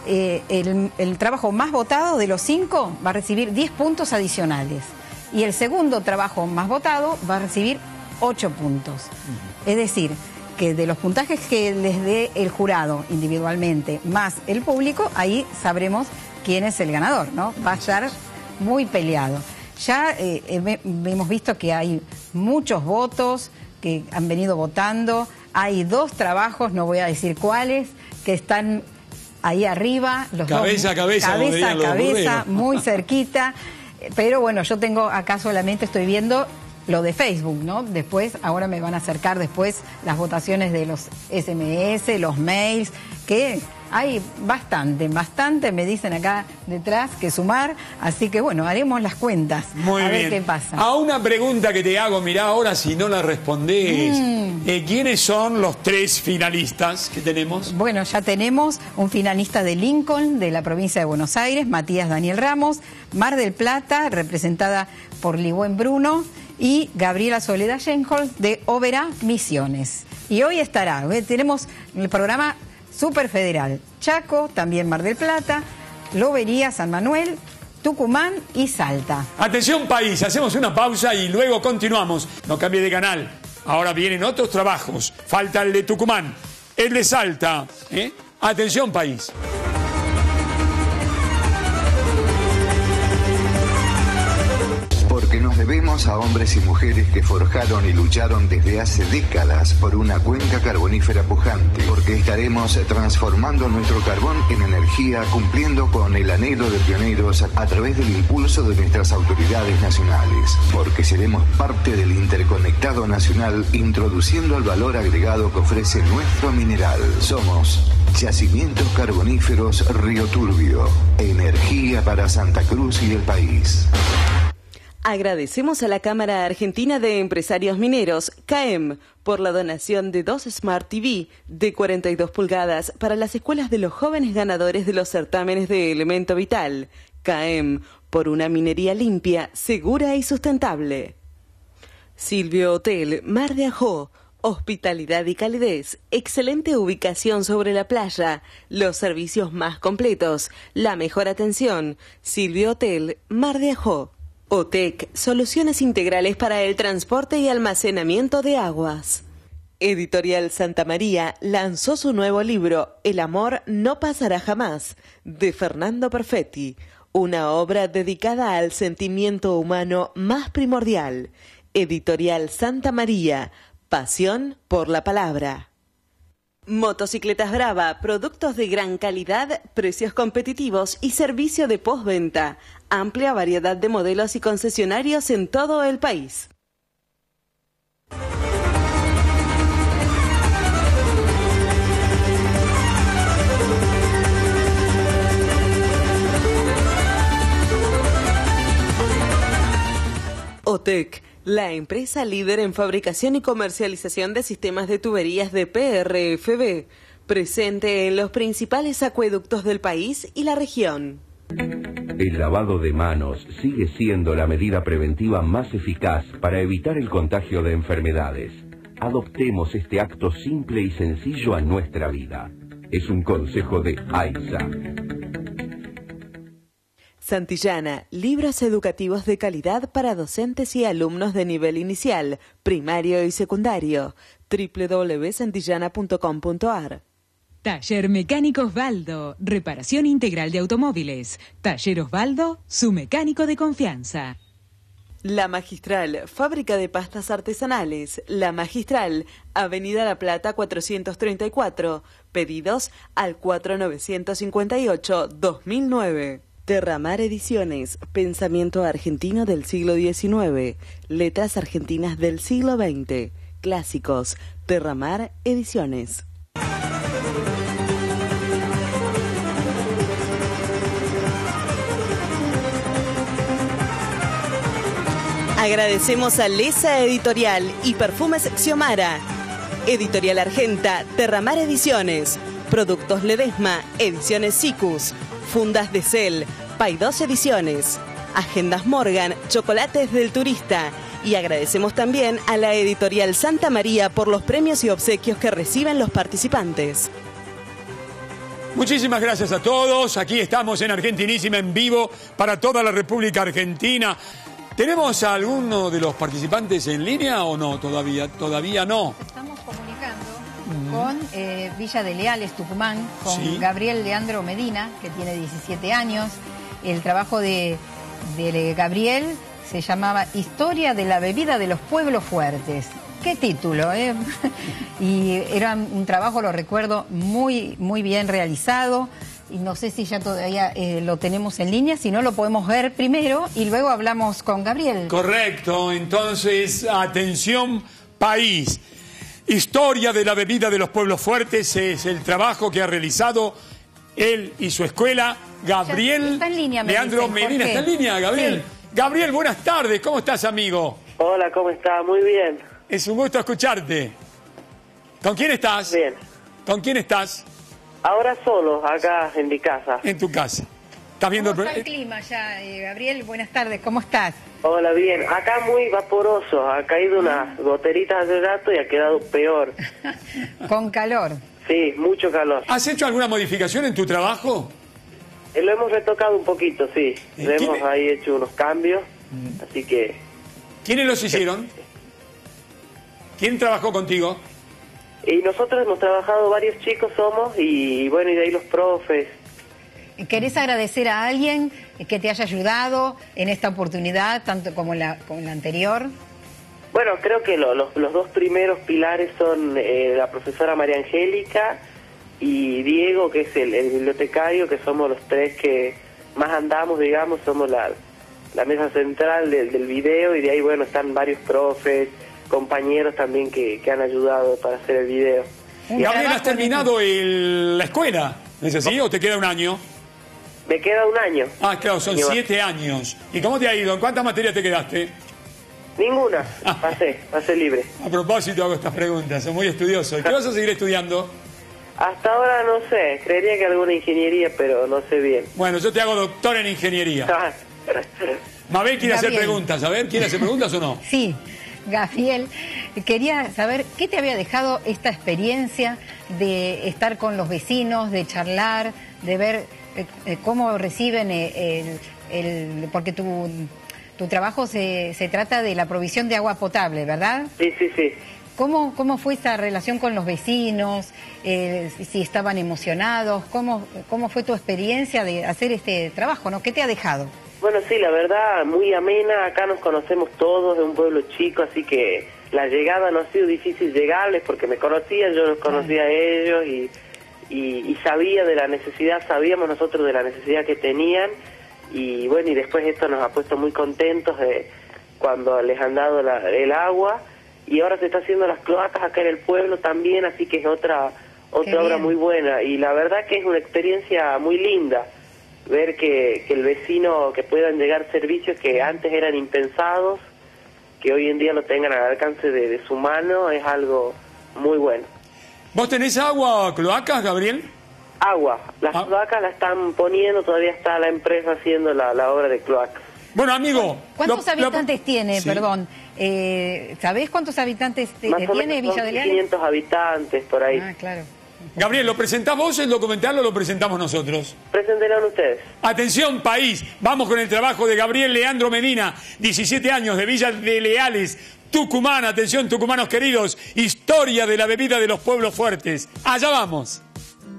el trabajo más votado de los 5 va a recibir 10 puntos adicionales. Y el segundo trabajo más votado va a recibir 8 puntos. Es decir, que de los puntajes que les dé el jurado individualmente más el público, ahí sabremos quién es el ganador, ¿no? Va a estar muy peleado. Ya hemos visto que hay muchos votos que han venido votando. Hay 2 trabajos, no voy a decir cuáles, que están ahí arriba.
Cabeza a cabeza,
muy cerquita. Pero bueno, yo tengo acá solamente, estoy viendo lo de Facebook, ¿no? Después, ahora me van a acercar después las votaciones de los SMS, los mails, que hay bastante, me dicen acá detrás, que sumar. Así que bueno, haremos las cuentas.
Muy bien.
A ver qué pasa.
A una pregunta que te hago, mirá ahora si no la respondés. ¿Quiénes son los 3 finalistas que tenemos?
Bueno, ya tenemos un finalista de Lincoln, de la provincia de Buenos Aires, Matías Daniel Ramos, Mar del Plata, representada por Ligüen Bruno, y Gabriela Soledad Schenholz, de Oberá, Misiones. Y hoy estará, tenemos el programa Super Federal, Chaco, también Mar del Plata, Lobería, San Manuel, Tucumán y Salta.
Atención país, hacemos una pausa y luego continuamos. No cambie de canal. Ahora vienen otros trabajos. Falta el de Tucumán, el de Salta. Atención país.
Porque nos debemos a hombres y mujeres que forjaron y lucharon desde hace décadas por una cuenca carbonífera pujante. Porque estaremos transformando nuestro carbón en energía, cumpliendo con el anhelo de pioneros a través del impulso de nuestras autoridades nacionales. Porque seremos parte del interconectado nacional, introduciendo el valor agregado que ofrece nuestro mineral. Somos Yacimientos Carboníferos Río Turbio. Energía para Santa Cruz y el país.
Agradecemos a la Cámara Argentina de Empresarios Mineros, CAEM, por la donación de 2 Smart TV de 42 pulgadas para las escuelas de los jóvenes ganadores de los certámenes de Elemento Vital. CAEM, por una minería limpia, segura y sustentable. Silvio Hotel, Mar de Ajó. Hospitalidad y calidez, excelente ubicación sobre la playa, los servicios más completos, la mejor atención. Silvio Hotel, Mar de Ajó. OTEC, soluciones integrales para el transporte y almacenamiento de aguas. Editorial Santa María lanzó su nuevo libro, El amor no pasará jamás, de Fernando Perfetti, una obra dedicada al sentimiento humano más primordial. Editorial Santa María, pasión por la palabra. Motocicletas Brava, productos de gran calidad, precios competitivos y servicio de postventa. Amplia variedad de modelos y concesionarios en todo el país. OTEC, la empresa líder en fabricación y comercialización de sistemas de tuberías de PRFB, presente en los principales acueductos del país y la región.
El lavado de manos sigue siendo la medida preventiva más eficaz para evitar el contagio de enfermedades. Adoptemos este acto simple y sencillo a nuestra vida. Es un consejo de AISA.
Santillana, libros educativos de calidad para docentes y alumnos de nivel inicial, primario y secundario. www.santillana.com.ar.
Taller Mecánico Osvaldo, reparación integral de automóviles. Taller Osvaldo, su mecánico de confianza.
La Magistral, fábrica de pastas artesanales. La Magistral, Avenida La Plata 434. Pedidos al 4958-2009. Terramar Ediciones, pensamiento argentino del siglo XIX. Letras argentinas del siglo XX. Clásicos. Terramar Ediciones. Agradecemos a Lesa Editorial y Perfumes Xiomara. Editorial Argenta, Terramar Ediciones. Productos Ledesma, Ediciones Sicus. Fundas de Cel, Paidós Ediciones. Agendas Morgan, Chocolates del Turista. Y agradecemos también a la Editorial Santa María por los premios y obsequios que reciben los participantes.
Muchísimas gracias a todos. Aquí estamos en Argentinísima en vivo para toda la República Argentina. ¿Tenemos a alguno de los participantes en línea o no? Todavía no.
Estamos comunicando con Villa de Leales, Tucumán, con Gabriel Leandro Medina, que tiene 17 años. El trabajo de Gabriel se llamaba Historia de la bebida de los pueblos fuertes. ¿Qué título? Y era un trabajo, lo recuerdo, muy bien realizado. Y no sé si ya todavía lo tenemos en línea, si no lo podemos ver primero y luego hablamos con Gabriel.
Correcto, entonces, atención país. Historia de la bebida de los pueblos fuertes es el trabajo que ha realizado él y su escuela, Gabriel
está en línea,
Leandro Medina. ¿Está en línea, Gabriel? Sí. Gabriel, buenas tardes, ¿cómo estás, amigo?
Hola, ¿cómo estás? Muy bien.
Es un gusto escucharte. ¿Con quién estás?
Bien.
¿Con quién estás?
Ahora solo, acá en mi casa.
En tu casa. ¿Estás viendo
¿Cómo está el clima ya, Gabriel? Buenas tardes, ¿cómo estás?
Hola, bien. Acá muy vaporoso. Ha caído unas goteritas hace rato y ha quedado peor.
Con calor.
Sí, mucho calor.
¿Has hecho alguna modificación en tu trabajo?
Lo hemos retocado un poquito, sí. Le hemos ahí hecho unos cambios, así que...
¿Quiénes los hicieron? ¿Quién trabajó contigo?
Y nosotros hemos trabajado, varios chicos somos, y bueno, y de ahí los profes.
¿Querés agradecer a alguien que te haya ayudado en esta oportunidad, tanto como en la anterior?
Bueno, creo que los dos primeros pilares son la profesora María Angélica y Diego, que es el bibliotecario, que somos los tres que más andamos, digamos, somos la mesa central del video, y de ahí, bueno, están varios profes, compañeros también que han ayudado para hacer el video.
Gabriel, ¿has terminado la escuela? ¿Es así o te queda un año?
Me queda un año.
Ah, claro, son 7 años. ¿Y cómo te ha ido? ¿En cuántas materias te quedaste?
Ninguna. Pasé libre.
A propósito hago estas preguntas, soy muy estudioso. ¿Y qué vas a seguir estudiando?
Hasta ahora no sé, creería que alguna ingeniería, pero no sé bien.
Bueno, yo te hago doctor en ingeniería. Mabel quiere hacer preguntas, a ver, ¿quiere hacer preguntas o no?
Sí. Gabriel, quería saber qué te había dejado esta experiencia de estar con los vecinos, de charlar, de ver cómo reciben porque tu trabajo se trata de la provisión de agua potable, ¿verdad?
Sí.
¿Cómo fue esta relación con los vecinos? Si estaban emocionados, ¿cómo fue tu experiencia de hacer este trabajo, ¿no? ¿Qué te ha dejado?
Bueno, sí, la verdad, muy amena. Acá nos conocemos todos, de un pueblo chico, así que la llegada no ha sido difícil llegarles porque me conocían, yo los conocía a ellos y sabía de la necesidad, sabíamos nosotros de la necesidad que tenían, y bueno, y después esto nos ha puesto muy contentos de cuando les han dado el agua, y ahora se está haciendo las cloacas acá en el pueblo también, así que es otra obra muy buena, y la verdad que es una experiencia muy linda. Ver que el vecino, que puedan llegar servicios que antes eran impensados, que hoy en día lo tengan al alcance de su mano, es algo muy bueno.
¿Vos tenés agua, cloacas, Gabriel?
Agua. Las cloacas la están poniendo, todavía está la empresa haciendo la obra de cloacas.
Bueno, amigo...
¿Cuántos habitantes tiene, perdón? ¿Sabés cuántos habitantes tiene Villa de Leales?
500 habitantes, por ahí.
Ah, claro.
Gabriel, ¿lo presentás vos el documental o lo presentamos nosotros?
Preséntenlo ustedes.
Atención, país. Vamos con el trabajo de Gabriel Leandro Medina, 17 años, de Villa de Leales, Tucumán. Atención, tucumanos queridos. Historia de la bebida de los pueblos fuertes. Allá vamos.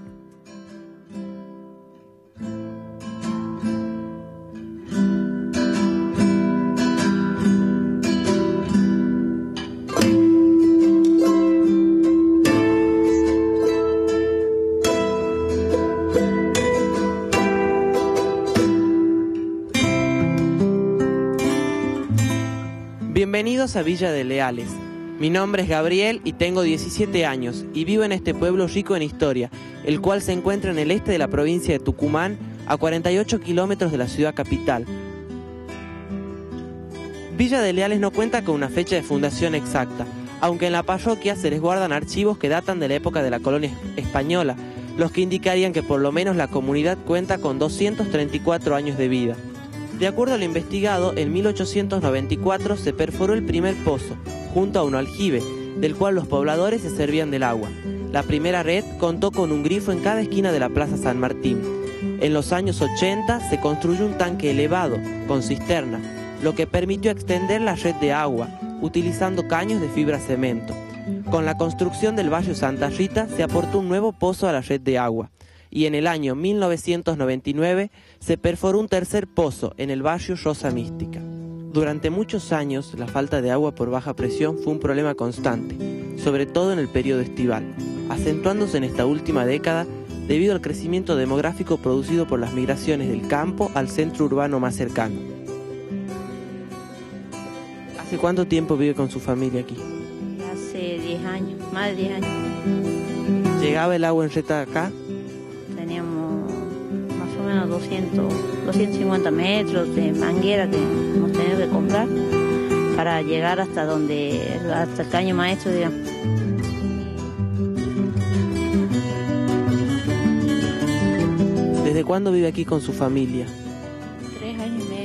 Bienvenidos a Villa de Leales. Mi nombre es Gabriel y tengo 17 años y vivo en este pueblo rico en historia, el cual se encuentra en el este de la provincia de Tucumán, a 48 kilómetros de la ciudad capital. Villa de Leales no cuenta con una fecha de fundación exacta, aunque en la parroquia se les guardan archivos que datan de la época de la colonia española, los que indicarían que por lo menos la comunidad cuenta con 234 años de vida. De acuerdo a lo investigado, en 1894 se perforó el primer pozo, junto a un aljibe, del cual los pobladores se servían del agua. La primera red contó con un grifo en cada esquina de la Plaza San Martín. En los años 80 se construyó un tanque elevado, con cisterna, lo que permitió extender la red de agua, utilizando caños de fibra cemento. Con la construcción del barrio Santa Rita se aportó un nuevo pozo a la red de agua. Y en el año 1999 se perforó un tercer pozo en el barrio Rosa Mística. Durante muchos años, la falta de agua por baja presión fue un problema constante, sobre todo en el periodo estival, acentuándose en esta última década debido al crecimiento demográfico producido por las migraciones del campo al centro urbano más cercano. ¿Hace cuánto tiempo vive con su familia aquí?
Hace 10 años, más de 10 años.
¿Llegaba el agua en reta acá?
Teníamos más o menos 250 metros de manguera que hemos tenido que comprar para llegar hasta el caño maestro, digamos.
¿Desde cuándo vive aquí con su familia?
3 años y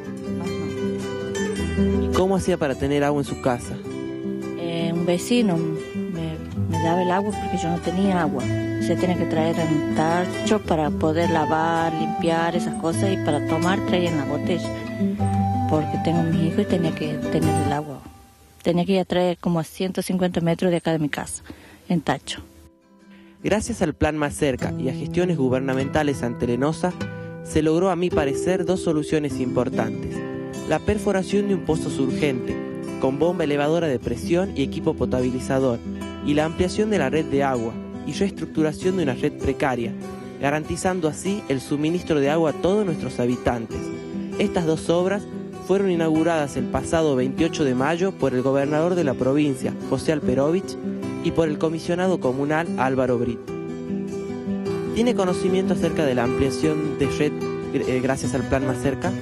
medio.
¿Y cómo hacía para tener agua en su casa?
Un vecino me daba el agua porque yo no tenía agua. Se tiene que traer en un tacho para poder lavar, limpiar esas cosas, y para tomar traían la botella. Porque tengo mis hijos y tenía que tener el agua. Tenía que ir a traer como a 150 metros de acá de mi casa, en tacho.
Gracias al Plan Más Cerca y a gestiones gubernamentales ante Lenosa, se logró, a mi parecer, 2 soluciones importantes. La perforación de un pozo surgente, con bomba elevadora de presión y equipo potabilizador, y la ampliación de la red de agua y reestructuración de una red precaria, garantizando así el suministro de agua a todos nuestros habitantes. Estas 2 obras fueron inauguradas el pasado 28 de mayo por el gobernador de la provincia, José Alperovich, y por el comisionado comunal Álvaro Brito. ¿Tiene conocimiento acerca de la ampliación de red gracias al Plan Más Cerca?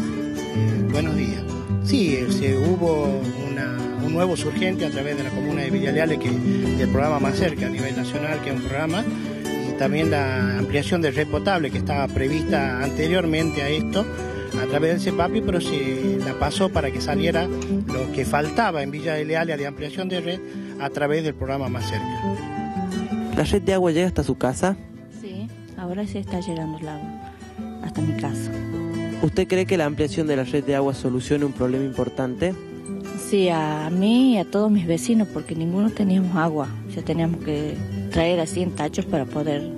Buenos días. Sí, hubo un nuevo surgente a través de la comuna de Villa Leales, del programa Más Cerca a nivel nacional, que es un programa, y también la ampliación de red potable que estaba prevista anteriormente a esto a través del CEPAPI, pero se la pasó para que saliera lo que faltaba en Villa de Leales de ampliación de red a través del programa Más Cerca.
¿La red de agua llega hasta su casa?
Sí, ahora sí está llegando el agua hasta mi casa.
¿Usted cree que la ampliación de la red de agua solucione un problema importante?
Sí, a mí y a todos mis vecinos, porque ninguno teníamos agua. Ya teníamos que traer así en tachos para poder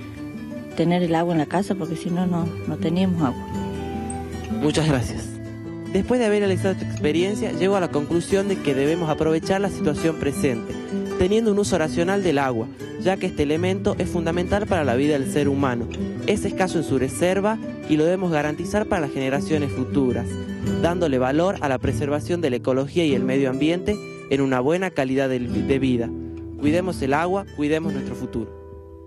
tener el agua en la casa, porque si no, no teníamos agua.
Muchas gracias. Después de haber realizado esta experiencia, llego a la conclusión de que debemos aprovechar la situación presente, teniendo un uso racional del agua, ya que este elemento es fundamental para la vida del ser humano. Es escaso en su reserva y lo debemos garantizar para las generaciones futuras, dándole valor a la preservación de la ecología y el medio ambiente en una buena calidad de vida. Cuidemos el agua, cuidemos nuestro futuro.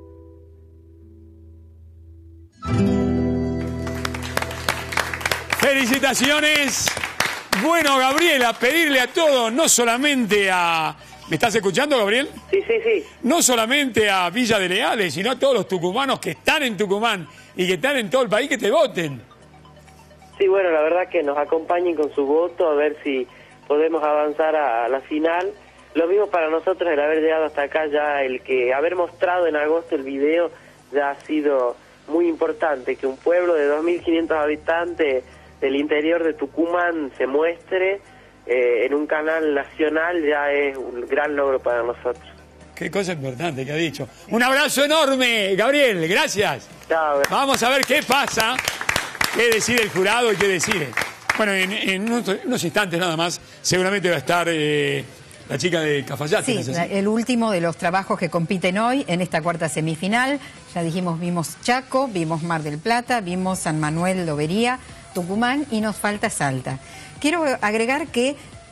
¡Felicitaciones! Bueno, Gabriela, pedirle a todos, no solamente a... ¿Me estás escuchando, Gabriel?
Sí, sí, sí.
No solamente a Villa de Leales, sino a todos los tucumanos que están en Tucumán y que están en todo el país, que te voten.
Sí, bueno, la verdad que nos acompañen con su voto, a ver si podemos avanzar a la final. Lo mismo para nosotros, el haber llegado hasta acá, ya el que haber mostrado en agosto el video ya ha sido muy importante, que un pueblo de 2.500 habitantes del interior de Tucumán se muestre en un canal nacional, ya es un gran logro para nosotros.
Qué cosa importante que ha dicho. Un abrazo enorme, Gabriel, gracias.
Chao.
Vamos a ver qué pasa, qué decide el jurado y qué decide. Bueno, en unos instantes nada más, seguramente va a esestar la chica de Cafayate.
Sí, el último de los trabajos que compiten hoy en esta cuarta semifinal. Ya dijimos, vimos Chaco, vimos Mar del Plata, vimos San Manuel, Lobería, Tucumán y nos falta Salta. Quiero agregar que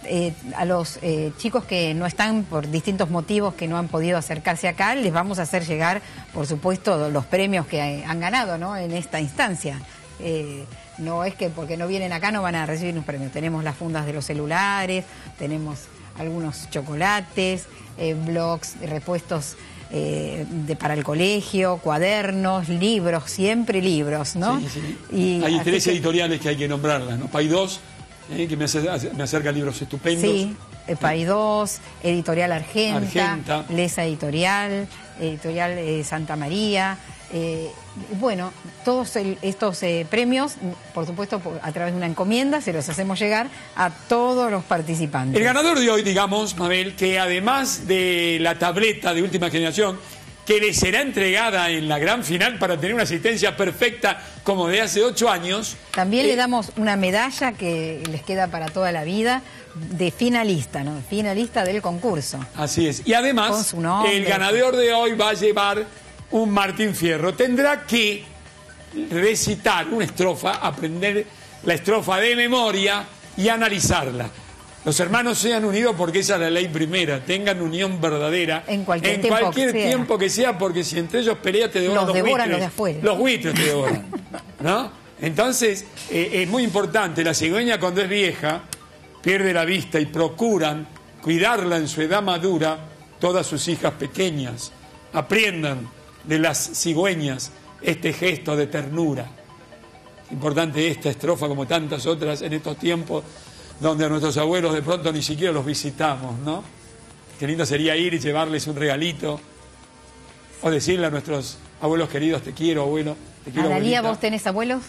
a los chicos que no están por distintos motivos, que no han podido acercarse acá, les vamos a hacer llegar, por supuesto, los premios que han ganado, ¿no?, en esta instancia. No es que porque no vienen acá no van a recibir un premio. Tenemos las fundas de los celulares, tenemos algunos chocolates, blogs, repuestos para el colegio, cuadernos, libros, siempre libros, ¿no?
Sí, sí.
Y
hay 3 editoriales que hay que nombrarlas, ¿no? Pay 2, que me acerca libros estupendos.
Sí, Pay 2, Editorial Argenta, Lesa Editorial, Editorial Santa María. Bueno, todos estos premios, por supuesto, a través de una encomienda, se los hacemos llegar a todos los participantes.
El ganador de hoy, digamos, Mabel, que además de la tableta de última generación, que le será entregada en la gran final para tener una asistencia perfecta como de hace 8 años.
También le damos una medalla que les queda para toda la vida, de finalista, ¿no? Finalista del concurso.
Así es. Y además,
con su nombre,
el ganador de hoy va a llevar un Martín Fierro. Tendrá que recitar una estrofa, aprender la estrofa de memoria y analizarla. Los hermanos sean unidos porque esa es la ley primera, tengan unión verdadera
en cualquier
tiempo que sea, porque si entre ellos peleas te devoran los buitres.
Los de afuera.
Los buitres te devoran, ¿no? Entonces, es muy importante, la cigüeña cuando es vieja pierde la vista y procuran cuidarla en su edad madura todas sus hijas pequeñas. Aprendan de las cigüeñas este gesto de ternura. Importante esta estrofa como tantas otras en estos tiempos donde a nuestros abuelos de pronto ni siquiera los visitamos, ¿no? Qué lindo sería ir y llevarles un regalito o decirle a nuestros abuelos queridos, te quiero, abuelo, te quiero,
Analía,
abuelita.
¿vos tenés abuelos?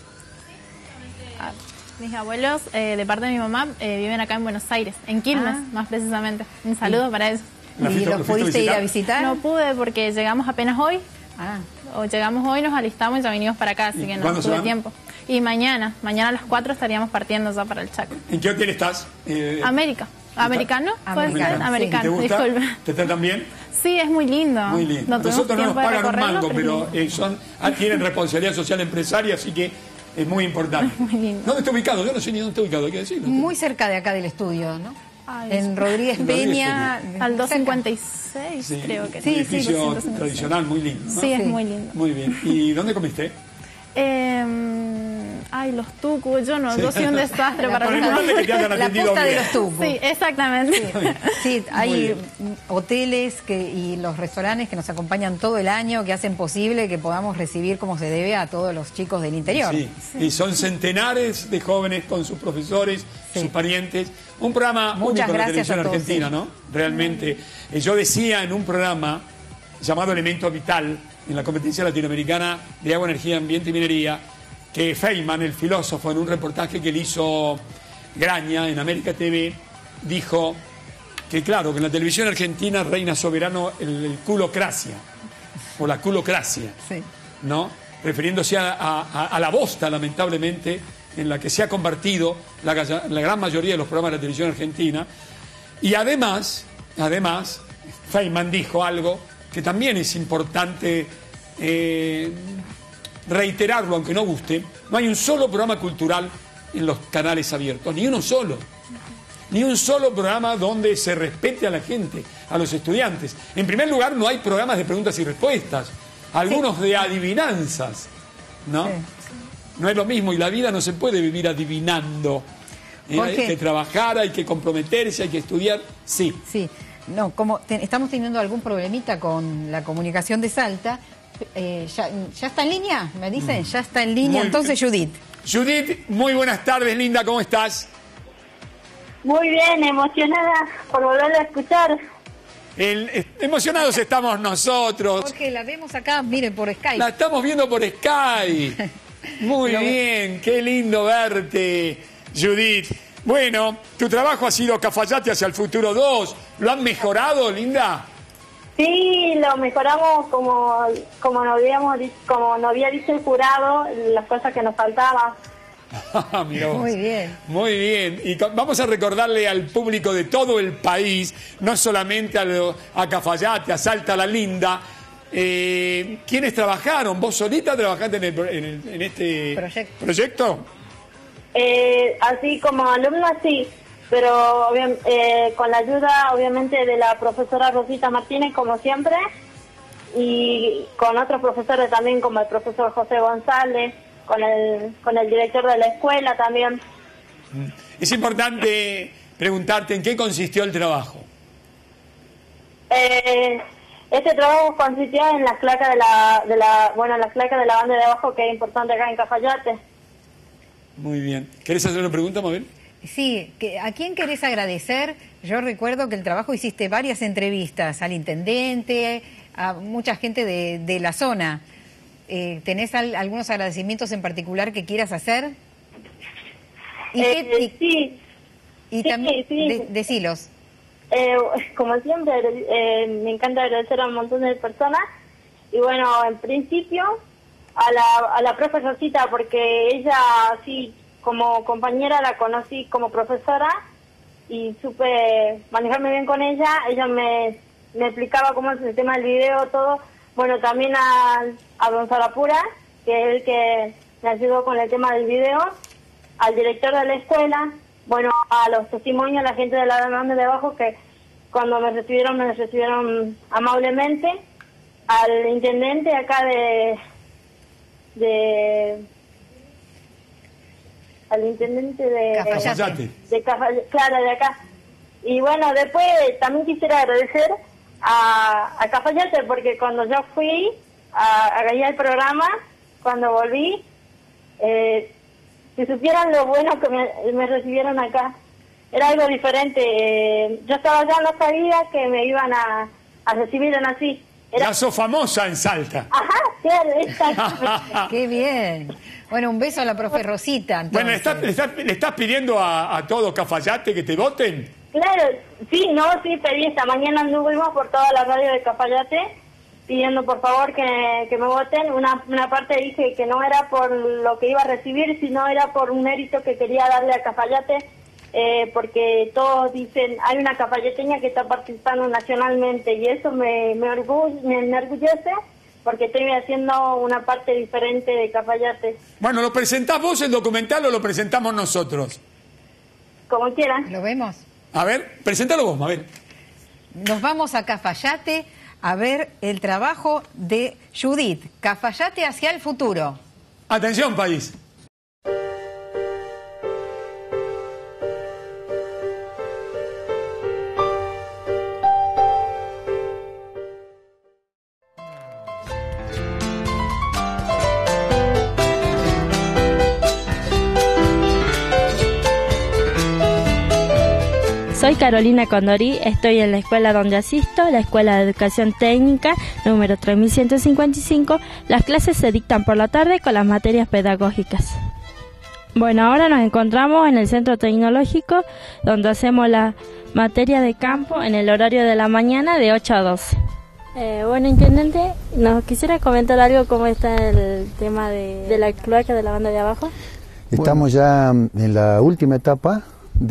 Mis abuelos, de parte de mi mamá, viven acá en Buenos Aires, en Quilmes, más precisamente. Un saludo para ellos.
¿Y los pudiste ir a visitar?
No pude porque llegamos apenas hoy. O llegamos hoy, nos alistamos y ya vinimos para acá, así que no tuve tiempo. Y mañana a las 4 estaríamos partiendo ya para el Chaco.
¿En qué hotel estás?
América. ¿Americano? Americano.
¿Te gusta?
Disculpe.
¿Te tratan bien?
Sí, es muy lindo.
Muy lindo. Nosotros no nos pagan un mango, pero tienen responsabilidad social empresaria, así que es muy importante.
Muy lindo.
¿Dónde está ubicado? Yo no sé ni dónde está ubicado, hay que decirlo.
Muy cerca de acá del estudio, ¿no?
Ay,
en Rodríguez Peña.
Al 256,
sí,
creo que
sí. Un edificio tradicional, muy lindo, ¿no?
Sí, es muy lindo.
Muy bien. ¿Y dónde comiste?
Los tucos, yo soy un desastre para
mí.
La posta de los tucos.
Sí, exactamente.
Sí, hay hoteles y los restaurantes que nos acompañan todo el año, que hacen posible que podamos recibir como se debe a todos los chicos del interior.
Sí. Y son centenares de jóvenes con sus profesores, sus parientes. Un programa único en la televisión argentina, ¿no? Realmente. Yo decía en un programa llamado Elemento Vital, en la competencia latinoamericana de agua, energía, ambiente y minería, que Feynman, el filósofo, en un reportaje que le hizo Graña en América TV, dijo que claro, que en la televisión argentina reina soberano el culocracia, o la culocracia, ¿no? Refiriéndose a la bosta, lamentablemente, en la que se ha convertido la gran mayoría de los programas de la televisión argentina. Y además, Feynman dijo algo que también es importante reiterarlo, aunque no guste. No hay un solo programa cultural en los canales abiertos, ni uno solo. Ni un solo programa donde se respete a la gente, a los estudiantes. En primer lugar, no hay programas de preguntas y respuestas, algunos de adivinanzas, ¿no? No es lo mismo, y la vida no se puede vivir adivinando. Hay que trabajar, hay que comprometerse, hay que estudiar, sí.
Sí. No, como estamos teniendo algún problemita con la comunicación de Salta, ¿ya está en línea? ¿Me dicen? Ya está en línea. Entonces, Judith.
Judith, muy buenas tardes, linda, ¿cómo estás?
Muy bien, emocionada por volver a escuchar.
Emocionados estamos nosotros.
Porque la vemos acá, miren, por Skype.
La estamos viendo por Skype. Muy bien, qué lindo verte, Judith. Bueno, tu trabajo ha sido Cafayate hacia el futuro 2. ¿Lo han mejorado, linda?
Sí, lo mejoramos como nos había dicho el jurado, las cosas que nos faltaban.
Mirá vos.
Muy bien.
Muy bien. Y vamos a recordarle al público de todo el país, no solamente a Cafayate, a Salta la Linda, ¿quiénes trabajaron? ¿Vos solita trabajaste en este proyecto?
Así como alumna, sí. pero con la ayuda obviamente de la profesora Rosita Martínez, como siempre, y con otros profesores también, como el profesor José González, con el director de la escuela también.
Es importante preguntarte en qué consistió el trabajo.
Este trabajo consistió en las placas de la banda de abajo, que es importante acá en Cafayate.
Muy bien. ¿Querés hacer una pregunta, Mabel?
Sí, ¿a quién querés agradecer? Yo recuerdo que el trabajo hiciste varias entrevistas al intendente, a mucha gente de la zona. ¿Tenés algunos agradecimientos en particular que quieras hacer?
Sí.
Y también, sí. Decilos.
Como siempre, me encanta agradecer a un montón de personas. Y bueno, en principio, a la profe Rosita, porque ella, sí, como compañera la conocí como profesora y supe manejarme bien con ella. Ella me explicaba cómo es el tema del video, todo. Bueno, también a don Sarapura, que es el que me ayudó con el tema del video, al director de la escuela, bueno, a los testimonios, a la gente de la banda de abajo, que cuando me recibieron amablemente, al intendente acá al intendente de
Cafayate.
Claro, de acá. Y bueno, después también quisiera agradecer a Cafayate, porque cuando yo fui a guiar el programa, cuando volví, si supieran lo bueno que me recibieron acá, era algo diferente. Yo estaba allá, no sabía que me iban a recibir en así.
Ya sos famosa en Salta.
Ajá, sí, exactamente.
Qué bien. Bueno, un beso a la profe Rosita. Entonces.
Bueno, ¿le estás pidiendo a todo Cafayate que te voten?
Claro, sí, pedí esta mañana, anduvimos por toda la radio de Cafayate pidiendo por favor que me voten. Una parte dije que no era por lo que iba a recibir, sino era por un mérito que quería darle a Cafayate, porque todos dicen, hay una cafayateña que está participando nacionalmente, y eso me enorgullece, porque estoy haciendo una parte diferente de Cafayate.
Bueno, ¿lo presentás vos el documental o lo presentamos nosotros?
Como quieran.
¿Lo vemos?
A ver, preséntalo vos, a ver.
Nos vamos a Cafayate a ver el trabajo de Judith. Cafayate hacia el futuro.
Atención, país.
Soy Carolina Condorí, estoy en la escuela donde asisto, la Escuela de Educación Técnica, número 3155. Las clases se dictan por la tarde con las materias pedagógicas. Bueno, ahora nos encontramos en el Centro Tecnológico, donde hacemos la materia de campo en el horario de la mañana de 8 a 12.
Bueno, intendente, ¿nos quisiera comentar algo cómo está el tema de la cloaca de la banda de abajo?
Estamos ya en la última etapa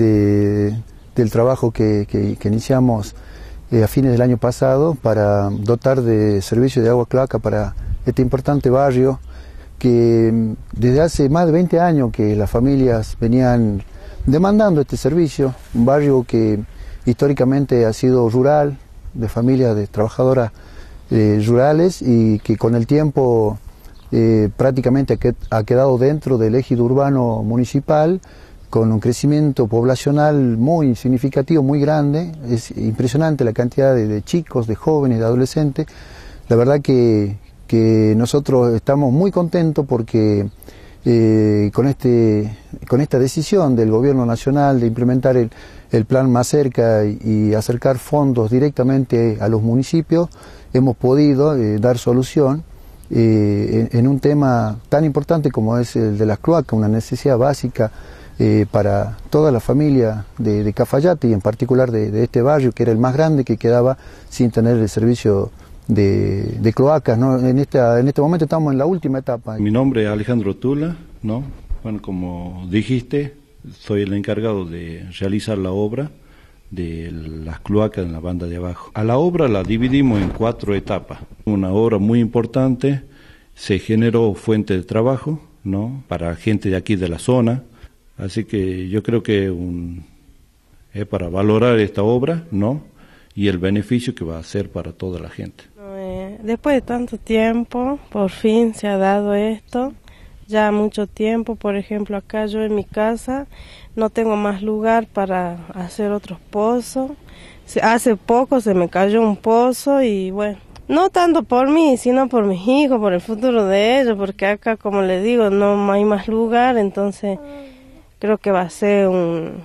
del trabajo que iniciamos a fines del año pasado para dotar de servicio de agua cloaca para este importante barrio que desde hace más de 20 años que las familias venían demandando este servicio, un barrio que históricamente ha sido rural, de familias de trabajadoras rurales, y que con el tiempo prácticamente ha quedado dentro del ejido urbano municipal, con un crecimiento poblacional muy significativo, muy grande. Es impresionante la cantidad de chicos, de jóvenes, de adolescentes. La verdad que nosotros estamos muy contentos porque con esta decisión del Gobierno Nacional de implementar el plan Más Cerca y acercar fondos directamente a los municipios, hemos podido dar solución en un tema tan importante como es el de las cloacas, una necesidad básica para toda la familia de Cafayate, y en particular de este barrio, que era el más grande, que quedaba sin tener el servicio de cloacas, ¿no? En este momento estamos en la última etapa.
Mi nombre es Alejandro Tula, ¿no? Bueno, como dijiste, soy el encargado de realizar la obra de las cloacas en la banda de abajo. A la obra la dividimos en 4 etapas. Una obra muy importante, se generó fuente de trabajo, ¿no? Para gente de aquí de la zona. Así que yo creo que para valorar esta obra, ¿no? Y el beneficio que va a hacer para toda la gente.
Después de tanto tiempo, por fin se ha dado esto. Ya mucho tiempo, por ejemplo, acá yo en mi casa no tengo más lugar para hacer otros pozos. Hace poco se me cayó un pozo y bueno, no tanto por mí, sino por mis hijos, por el futuro de ellos, porque acá, como les digo, no hay más lugar, entonces creo que va a ser un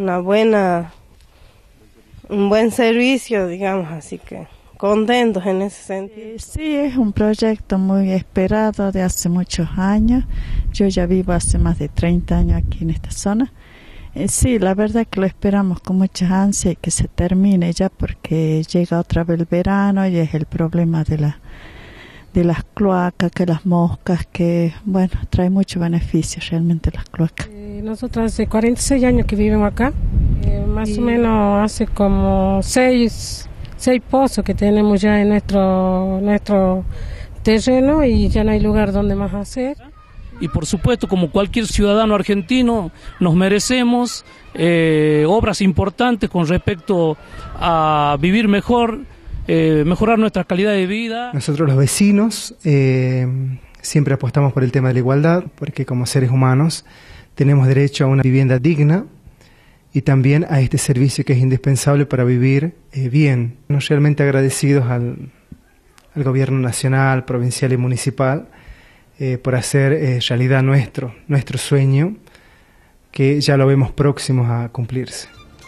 buen servicio, digamos, así que contentos en ese sentido.
Sí, es un proyecto muy esperado de hace muchos años. Yo ya vivo hace más de 30 años aquí en esta zona. Sí, la verdad que lo esperamos con mucha ansia y que se termine ya, porque llega otra vez el verano y es el problema de las cloacas, que las moscas, que bueno, trae mucho beneficio realmente las cloacas.
Nosotros hace 46 años que vivimos acá, más o menos hace como 6 pozos que tenemos ya en nuestro terreno y ya no hay lugar donde más hacer.
Y por supuesto, como cualquier ciudadano argentino, nos merecemos obras importantes con respecto a vivir mejor, mejorar nuestra calidad de vida.
Nosotros los vecinos siempre apostamos por el tema de la igualdad, porque como seres humanos tenemos derecho a una vivienda digna y también a este servicio que es indispensable para vivir bien. Nos realmente agradecidos al gobierno nacional, provincial y municipal por hacer realidad nuestro sueño, que ya lo vemos próximos a cumplirse.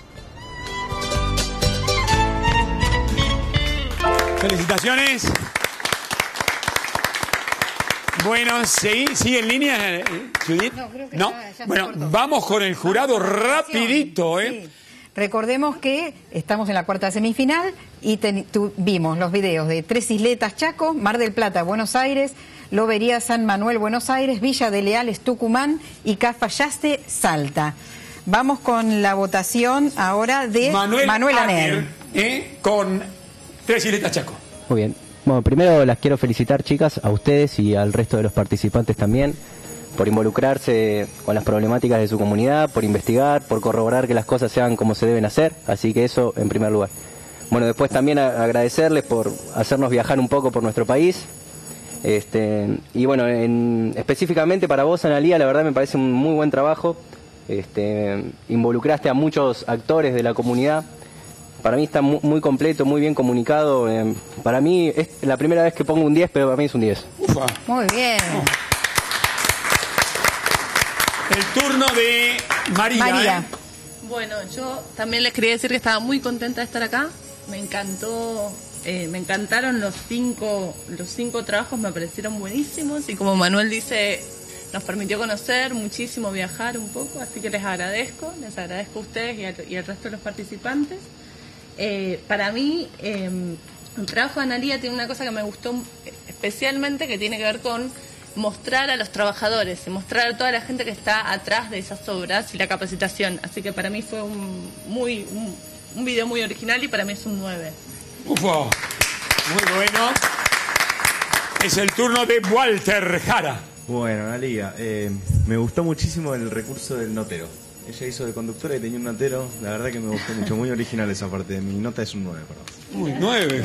Felicitaciones. Bueno, ¿sigue en línea, Judith?
No, creo que
¿no?
ya
Bueno, vamos con el jurado rapidito, ¿eh?
Sí. Recordemos que estamos en la cuarta semifinal y vimos los videos de Tres Isletas, Chaco, Mar del Plata, Buenos Aires, Lobería, San Manuel, Buenos Aires, Villa de Leales, Tucumán y Cafayate, Salta. Vamos con la votación ahora de Manuel Aner.
Con Tres Isletas, Chaco.
Muy bien. Bueno, primero las quiero felicitar, chicas, a ustedes y al resto de los participantes también, por involucrarse con las problemáticas de su comunidad, por investigar, por corroborar que las cosas sean como se deben hacer, así que eso en primer lugar. Bueno, después también agradecerles por hacernos viajar un poco por nuestro país, y bueno, específicamente para vos, Analía, la verdad me parece un muy buen trabajo, involucraste a muchos actores de la comunidad. Para mí está muy completo, muy bien comunicado. Para mí es la primera vez que pongo un 10, pero para mí es un 10.
Ufa.
Muy bien.
El turno de María.
Bueno, yo también les quería decir que estaba muy contenta de estar acá. Me encantó, me encantaron los cinco trabajos, me parecieron buenísimos. Y como Manuel dice, nos permitió conocer muchísimo, viajar un poco. Así que les agradezco a ustedes y al resto de los participantes. Para mí, el trabajo de Analía tiene una cosa que me gustó especialmente, que tiene que ver con mostrar a los trabajadores y mostrar a toda la gente que está atrás de esas obras y la capacitación. Así que para mí fue un video muy original y para mí es un 9.
Ufa. Muy bueno. Es el turno de Walter Jara.
Bueno, Analía, me gustó muchísimo el recurso del notero. Ella hizo de conductora y tenía un notero. La verdad que me gustó mucho, muy original esa parte. Mi nota es un 9, perdón.
Uy, 9.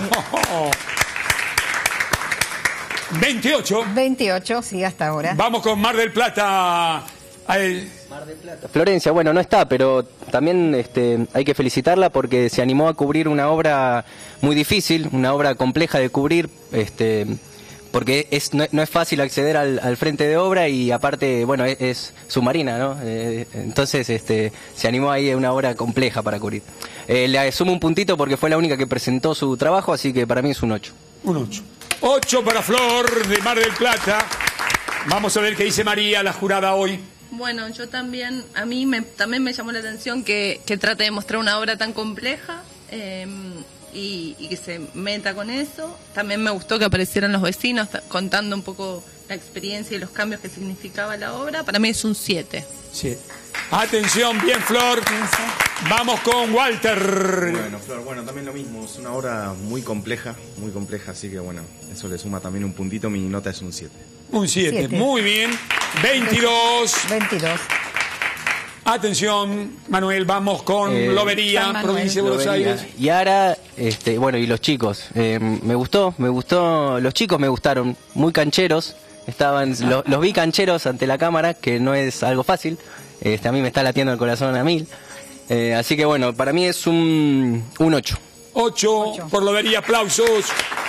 28.
28, sí, hasta ahora.
Vamos con Mar del Plata.
Mar del Plata. Florencia, bueno, no está, pero también hay que felicitarla porque se animó a cubrir una obra muy difícil, una obra compleja de cubrir, porque no es fácil acceder al frente de obra y aparte, bueno, es submarina, ¿no? Entonces se animó ahí a una obra compleja para cubrir. Le sumo un puntito porque fue la única que presentó su trabajo, así que para mí es un 8.
Un 8. 8 para Flor de Mar del Plata. Vamos a ver qué dice María, la jurada hoy.
Bueno, yo también, también me llamó la atención que trate de mostrar una obra tan compleja. Y que se meta con eso. También me gustó que aparecieran los vecinos contando un poco la experiencia y los cambios que significaba la obra. Para mí es un 7.
Sí. Atención, bien, Flor. Vamos con Walter.
Bueno, Flor, bueno, también lo mismo. Es una obra muy compleja, así que bueno, eso le suma también un puntito. Mi nota es un 7.
Un 7, muy bien. 22. Atención, Manuel, vamos con Lobería, provincia de Buenos Aires.
Y ahora, bueno, y los chicos. Me gustó, los chicos me gustaron, muy cancheros. Los vi cancheros ante la cámara, que no es algo fácil. A mí me está latiendo el corazón a 1000. Así que bueno, para mí es un 8.
8 por Lobería, aplausos.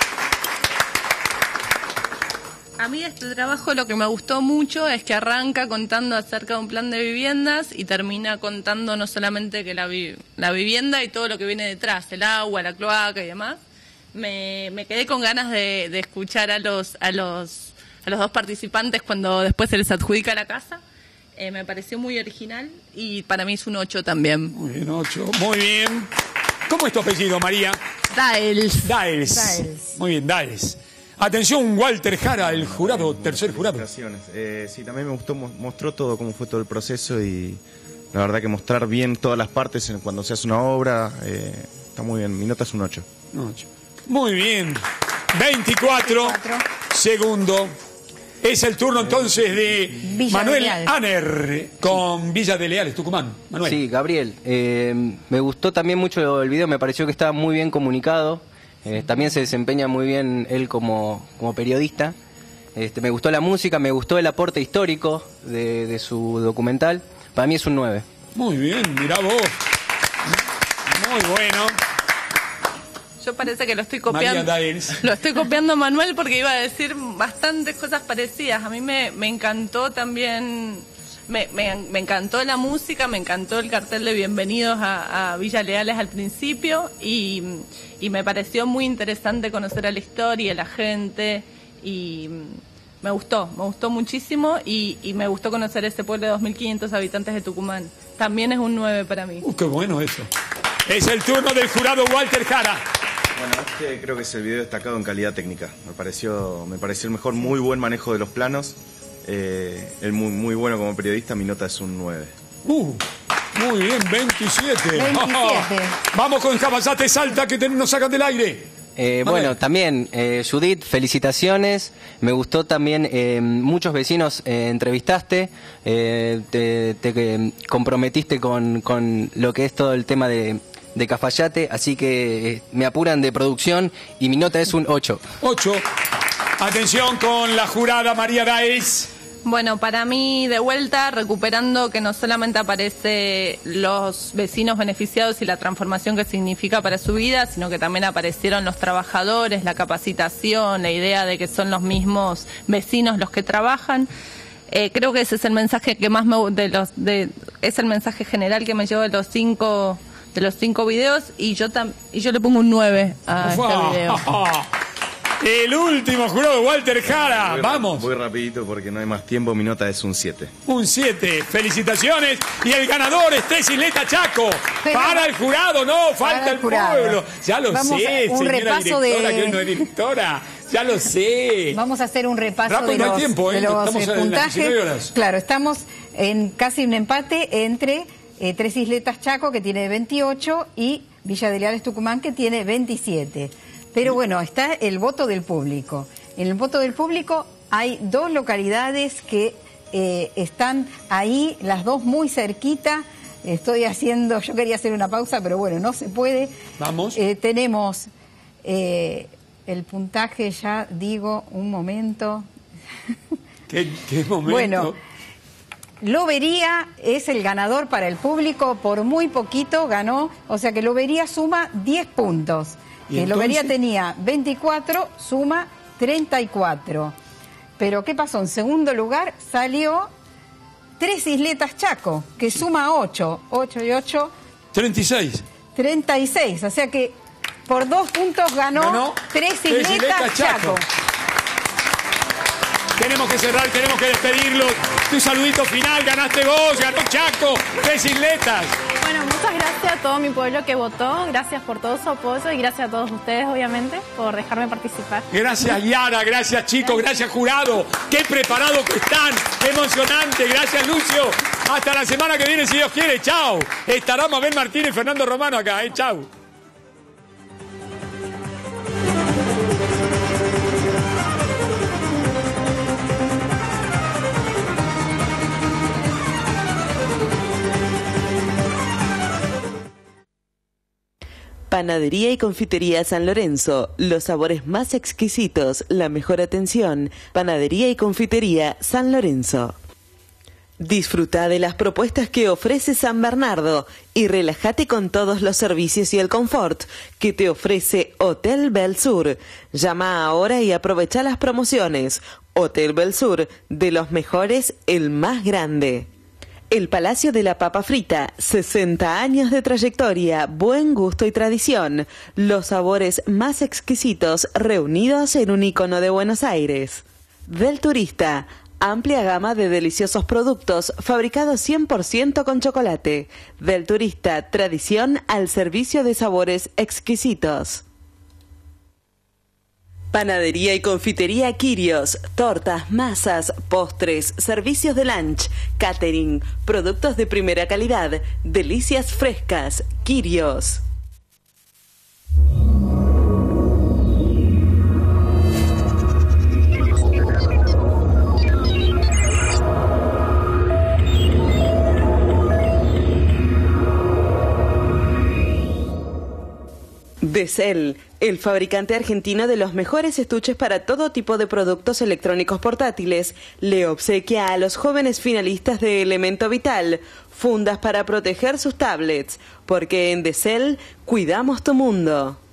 A mí este trabajo lo que me gustó mucho es que arranca contando acerca de un plan de viviendas y termina contando no solamente que la vivienda y todo lo que viene detrás, el agua, la cloaca y demás. Me quedé con ganas de escuchar a los dos participantes cuando después se les adjudica la casa. Me pareció muy original y para mí es un 8 también.
Muy bien, 8. Muy bien. ¿Cómo es tu apellido, María?
Daels.
Muy bien, Daels. Atención, Walter Jara, el jurado, tercer jurado.
Sí, también me gustó, mostró todo cómo fue todo el proceso y la verdad que mostrar bien todas las partes cuando se hace una obra, está muy bien. Mi nota es un 8.
Muy bien. 24 segundos. Es el turno entonces de
Villa
Manuel
de Leal.
Aner con Villa de Leales, Tucumán. Manuel.
Sí, Gabriel. Me gustó también mucho el video, me pareció que estaba muy bien comunicado. También se desempeña muy bien él como periodista. Me gustó la música, me gustó el aporte histórico de su documental. Para mí es un 9.
Muy bien, mirá vos. Muy bueno.
Yo parece que lo estoy copiando.
María Daels.
Lo estoy copiando a Manuel porque iba a decir bastantes cosas parecidas. A mí me encantó también, me encantó la música, me encantó el cartel de bienvenidos a Villa Leales al principio y me pareció muy interesante conocer a la historia, a la gente y me gustó muchísimo y me gustó conocer ese pueblo de 2.500 habitantes de Tucumán. También es un 9 para mí.
Qué bueno eso. Es el turno del jurado Walter Jara.
Bueno, creo que es el video destacado en calidad técnica. Me pareció el mejor, muy buen manejo de los planos. Él muy bueno como periodista, mi nota es un 9.
Muy bien, 27. Vamos con Cafayate Salta que nos sacan del aire.
Bueno, también, Judith, felicitaciones. Me gustó también, muchos vecinos entrevistaste, te comprometiste con lo que es todo el tema de Cafayate, así que me apuran de producción y mi nota es un 8.
8. Atención con la jurada María Daels.
Bueno, para mí, de vuelta, recuperando que no solamente aparece los vecinos beneficiados y la transformación que significa para su vida, sino que también aparecieron los trabajadores, la capacitación, la idea de que son los mismos vecinos los que trabajan. Creo que ese es el mensaje que más es el mensaje general que me llevo de los cinco videos y yo le pongo un 9 a este video.
El último jurado, Walter Jara. Vamos.
Voy rapidito porque no hay más tiempo. Mi nota es un 7.
Un 7. Felicitaciones. Y el ganador es Tres Isletas Chaco. Para el jurado, no, falta el pueblo. Ya lo sé, señora directora, que no es directora. Ya lo sé.
Vamos a hacer un repaso
de los, tiempo,
de los
puntajes.
Claro, estamos en casi un empate entre Tres Isletas Chaco, que tiene 28, y Villa de Leales Tucumán, que tiene 27. Pero bueno, está el voto del público. En el voto del público hay dos localidades que están ahí, las dos muy cerquita. Yo quería hacer una pausa, pero bueno, no se puede.
Vamos.
Tenemos el puntaje, ya digo, un momento.
¿Qué momento?
Bueno, Lobería es el ganador para el público, por muy poquito ganó, o sea que Lobería suma 10 puntos. Lobería tenía 24, suma 34. Pero ¿qué pasó? En segundo lugar salió Tres Isletas Chaco, que suma 8. 8 y 8.
36.
36, o sea que por 2 puntos ganó Tres Isletas Chaco.
Tenemos que cerrar, tenemos que despedirlo. Tu saludito final, ganaste vos, ganó Chaco, Tres Isletas.
Bueno, muchas gracias a todo mi pueblo que votó, gracias por todo su apoyo y gracias a todos ustedes, obviamente, por dejarme participar.
Gracias, Yara, gracias, chicos, gracias, jurado. Qué preparados que están, emocionante. Gracias, Lucio. Hasta la semana que viene, si Dios quiere. Chao. Estará Mabel Martínez y Fernando Romano acá, chao.
Panadería y Confitería San Lorenzo, los sabores más exquisitos, la mejor atención. Panadería y Confitería San Lorenzo. Disfruta de las propuestas que ofrece San Bernardo y relájate con todos los servicios y el confort que te ofrece Hotel Belsur. Llama ahora y aprovecha las promociones. Hotel Belsur, de los mejores, el más grande. El Palacio de la Papa Frita, 60 años de trayectoria, buen gusto y tradición. Los sabores más exquisitos reunidos en un icono de Buenos Aires. Del Turista, amplia gama de deliciosos productos fabricados 100% con chocolate. Del Turista, tradición al servicio de sabores exquisitos. Panadería y Confitería Quirios, tortas, masas, postres, servicios de lunch, catering, productos de primera calidad, delicias frescas. Quirios. Decel, el fabricante argentino de los mejores estuches para todo tipo de productos electrónicos portátiles, le obsequia a los jóvenes finalistas de Elemento Vital fundas para proteger sus tablets, porque en Decel cuidamos tu mundo.